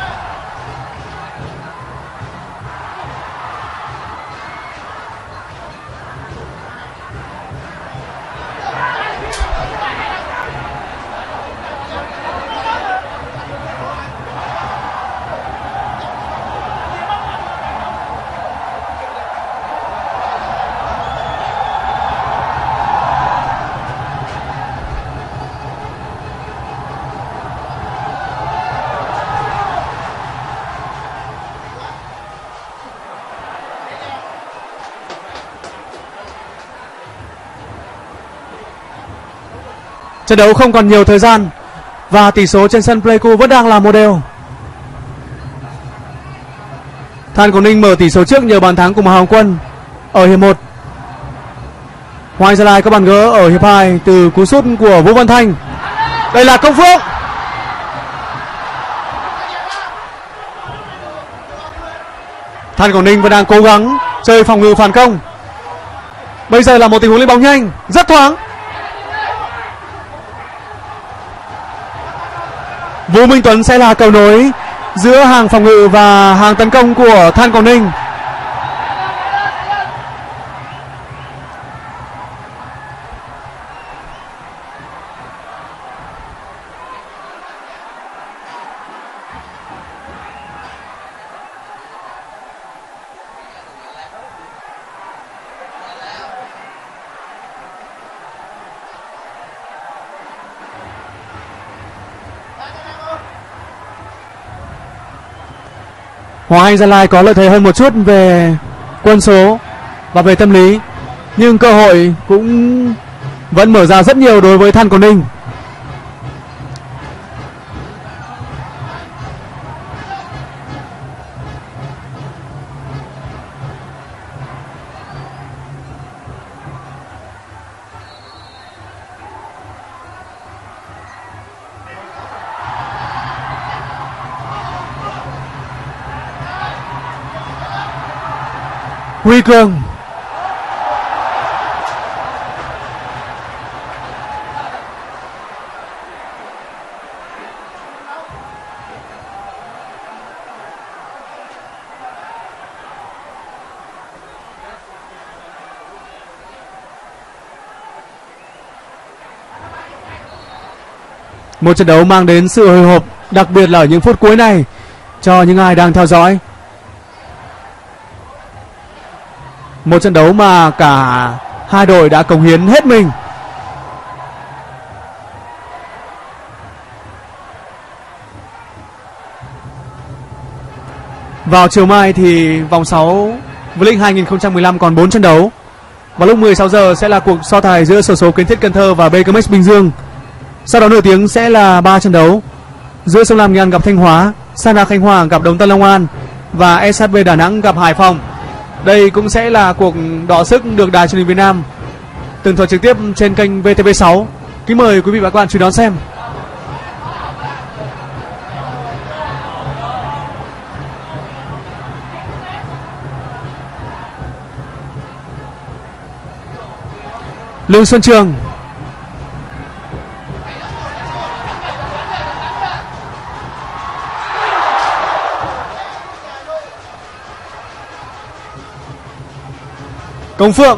S4: trận đấu không còn nhiều thời gian và tỷ số trên sân Pleiku vẫn đang là một đều. Than Quảng Ninh mở tỷ số trước nhờ bàn thắng của Hồng Quân ở hiệp 1. Hoàng Anh Gia Lai có bàn gỡ ở hiệp 2 từ cú sút của Vũ Văn Thanh. Đây là Công Phượng. Than Quảng Ninh vẫn đang cố gắng chơi phòng ngự phản công. Bây giờ là một tình huống lấy bóng nhanh, rất thoáng. Vũ Minh Tuấn sẽ là cầu nối giữa hàng phòng ngự và hàng tấn công của Than Quảng Ninh. Hoàng Anh Gia Lai có lợi thế hơn một chút về quân số và về tâm lý, nhưng cơ hội cũng vẫn mở ra rất nhiều đối với Than Quảng Ninh. Huy Cường. Một trận đấu mang đến sự hồi hộp, đặc biệt là ở những phút cuối này cho những ai đang theo dõi. Một trận đấu mà cả hai đội đã cống hiến hết mình. Vào chiều mai thì vòng 6 V-League 2015 còn 4 trận đấu. Vào lúc 16 giờ sẽ là cuộc so tài giữa xổ số Kiến Thiết Cần Thơ và BKMX Bình Dương. Sau đó nửa tiếng sẽ là 3 trận đấu giữa Sông Lam Nghệ An gặp Thanh Hóa, Sana Khánh Hòa gặp Đồng Tân Long An và SHB Đà Nẵng gặp Hải Phòng. Đây cũng sẽ là cuộc đọ sức được Đài Truyền hình Việt Nam tường thuật trực tiếp trên kênh VTV6. Kính mời quý vị và các bạn chú ý đón xem. Lương Xuân Trường. Công Phượng.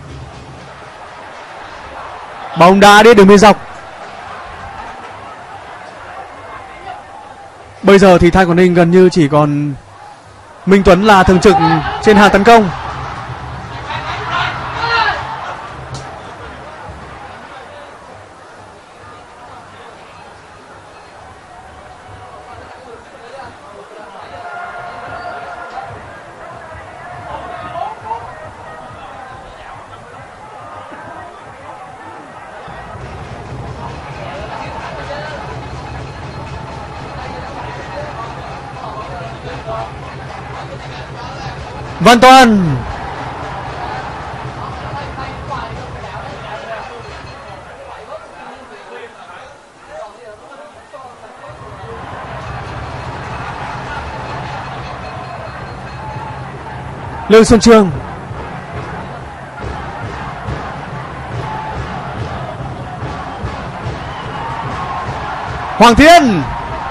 S4: Bóng đá đi đường biên dọc. Bây giờ thì Than Quảng Ninh gần như chỉ còn Minh Tuấn là thường trực trên hàng tấn công. Văn Toàn. Lương Xuân Trường. Hoàng Thiên.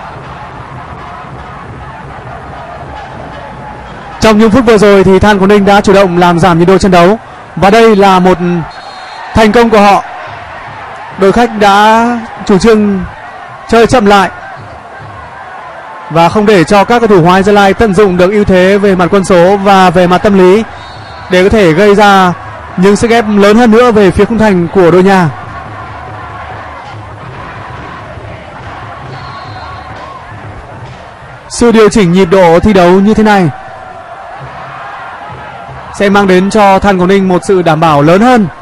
S4: Trong những phút vừa rồi thì Than Quảng Ninh đã chủ động làm giảm nhiệt độ trận đấu và đây là một thành công của họ. Đội khách đã chủ trương chơi chậm lại và không để cho các cầu thủ Hoàng Anh Gia Lai tận dụng được ưu thế về mặt quân số và về mặt tâm lý để có thể gây ra những sức ép lớn hơn nữa về phía khung thành của đội nhà. Sự điều chỉnh nhịp độ thi đấu như thế này sẽ mang đến cho Than Quảng Ninh một sự đảm bảo lớn hơn.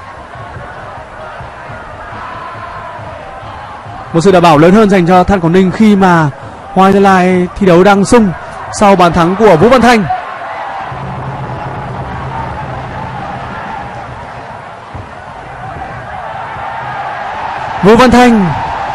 S4: Một sự đảm bảo lớn hơn dành cho Than Quảng Ninh khi mà Hoàng Anh Gia Lai thi đấu đang sung sau bàn thắng của Vũ Văn Thanh. Vũ Văn Thanh.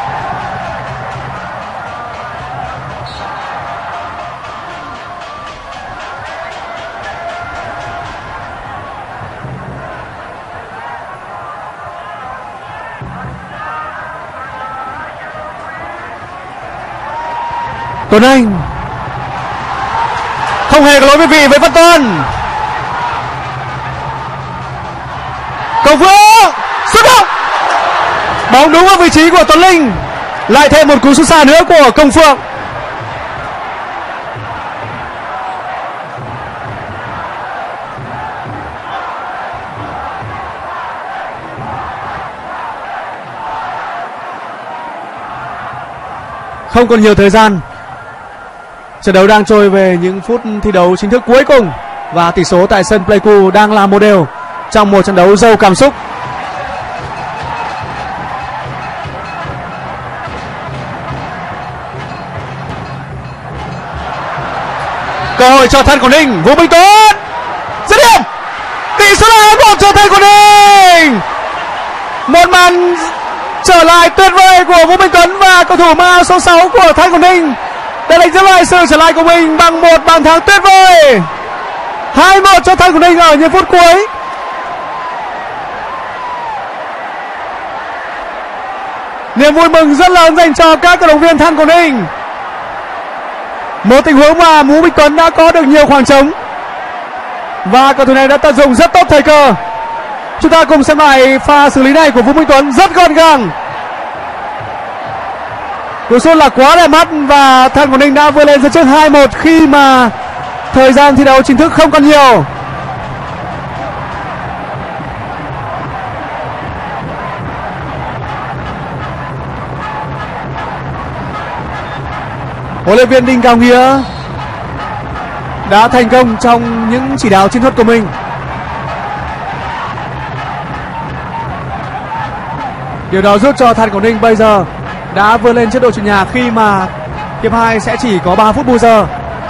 S4: Tuấn Anh. Không hề có lỗi về vị với Văn Toàn. Công Phượng. Xuất động. Bóng đúng ở vị trí của Tuấn Linh. Lại thêm một cú sút xa nữa của Công Phượng. Không còn nhiều thời gian. Trận đấu đang trôi về những phút thi đấu chính thức cuối cùng và tỷ số tại sân Pleiku đang là 1-1 trong một trận đấu giàu cảm xúc. Cơ hội cho Than Quảng Ninh, Vũ Minh Tuấn dứt điểm, tỷ số là 2-1 cho Than Quảng Ninh. Một màn trở lại tuyệt vời của Vũ Minh Tuấn và cầu thủ mang số 6 của Than Quảng Ninh đã đánh dấu lại sự trở lại của mình bằng một bàn thắng tuyệt vời. 2-1 cho Than Quảng Ninh ở những phút cuối. Niềm vui mừng rất lớn dành cho các cổ động viên Than Quảng Ninh. Một tình huống mà Vũ Minh Tuấn đã có được nhiều khoảng trống và cầu thủ này đã tận dụng rất tốt thời cơ. Chúng ta cùng xem lại pha xử lý này của Vũ Minh Tuấn, rất gọn gàng. Cú sút là quá đẹp mắt và Than Quảng Ninh đã vươn lên dẫn trước 2-1 khi mà thời gian thi đấu chính thức không còn nhiều. Huấn luyện viên Đinh Cao Nghĩa đã thành công trong những chỉ đạo chiến thuật của mình. Điều đó giúp cho Than Quảng Ninh bây giờ đã vươn lên trước đội chủ nhà khi mà hiệp 2 sẽ chỉ có 3 phút bù giờ.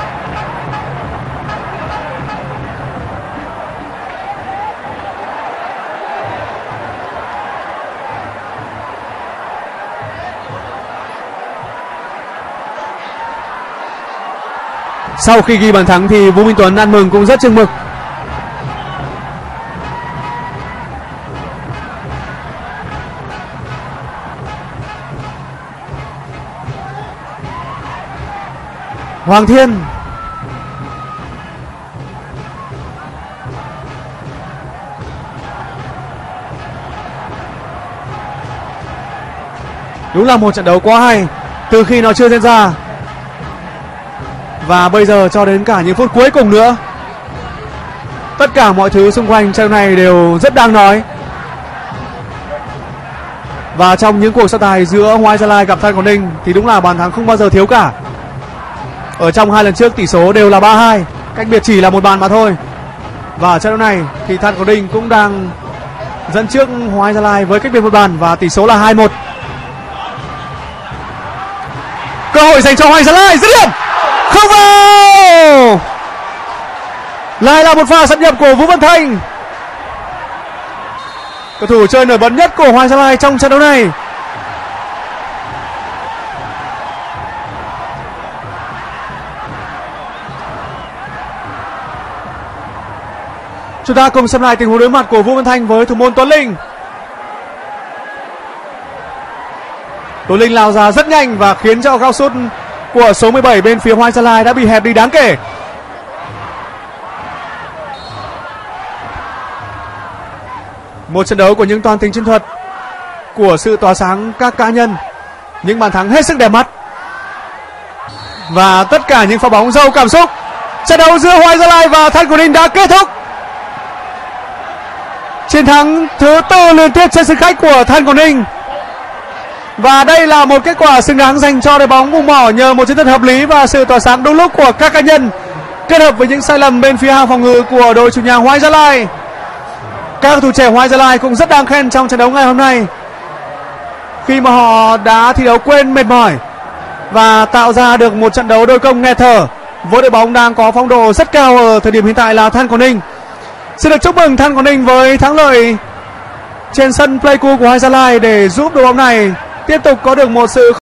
S4: Sau khi ghi bàn thắng thì Vũ Minh Tuấn ăn mừng cũng rất chừng mực. Hoàng Thiên đúng là một trận đấu quá hay từ khi nó chưa diễn ra. Và bây giờ cho đến cả những phút cuối cùng nữa, tất cả mọi thứ xung quanh trận này đều rất đáng nói. Và trong những cuộc so tài giữa Hoàng Anh Gia Lai gặp Than Quảng Ninh thì đúng là bàn thắng không bao giờ thiếu cả. Ở trong 2 lần trước tỷ số đều là 3-2, cách biệt chỉ là một bàn mà thôi. Và ở trận đấu này thì Than Quảng Ninh cũng đang dẫn trước Hoàng Anh Gia Lai với cách biệt một bàn và tỷ số là 2-1. Cơ hội dành cho Hoàng Anh Gia Lai, dứt điểm không vào. Lại là một pha xâm nhập của Vũ Văn Thành, cầu thủ chơi nổi bật nhất của Hoàng Anh Gia Lai trong trận đấu này. Chúng ta cùng xem lại tình huống đối mặt của Vũ Văn Thành với thủ môn Tuấn Linh. Tuấn Linh lao ra rất nhanh và khiến cho góc sút của số 17 bên phía Hoàng Anh Gia Lai đã bị hẹp đi đáng kể. Một trận đấu của những toàn tính chiến thuật, của sự tỏa sáng các cá nhân, những bàn thắng hết sức đẹp mắt và tất cả những pha bóng giàu cảm xúc. Trận đấu giữa Hoàng Anh Gia Lai và Than Quảng Ninh đã kết thúc. Chiến thắng thứ 4 liên tiếp trên sân khách của Than Quảng Ninh. Và đây là một kết quả xứng đáng dành cho đội bóng vùng mỏ nhờ một chiến thuật hợp lý và sự tỏa sáng đúng lúc của các cá nhân kết hợp với những sai lầm bên phía hàng phòng ngự của đội chủ nhà Hoàng Anh Gia Lai. Các cầu thủ trẻ Hoàng Anh Gia Lai cũng rất đáng khen trong trận đấu ngày hôm nay khi mà họ đã thi đấu quên mệt mỏi và tạo ra được một trận đấu đôi công nghẹt thở với đội bóng đang có phong độ rất cao ở thời điểm hiện tại là Than Quảng Ninh. Xin được chúc mừng Than Quảng Ninh với thắng lợi trên sân Pleiku của Hoàng Anh Gia Lai để giúp đội bóng này tiếp tục có được một sự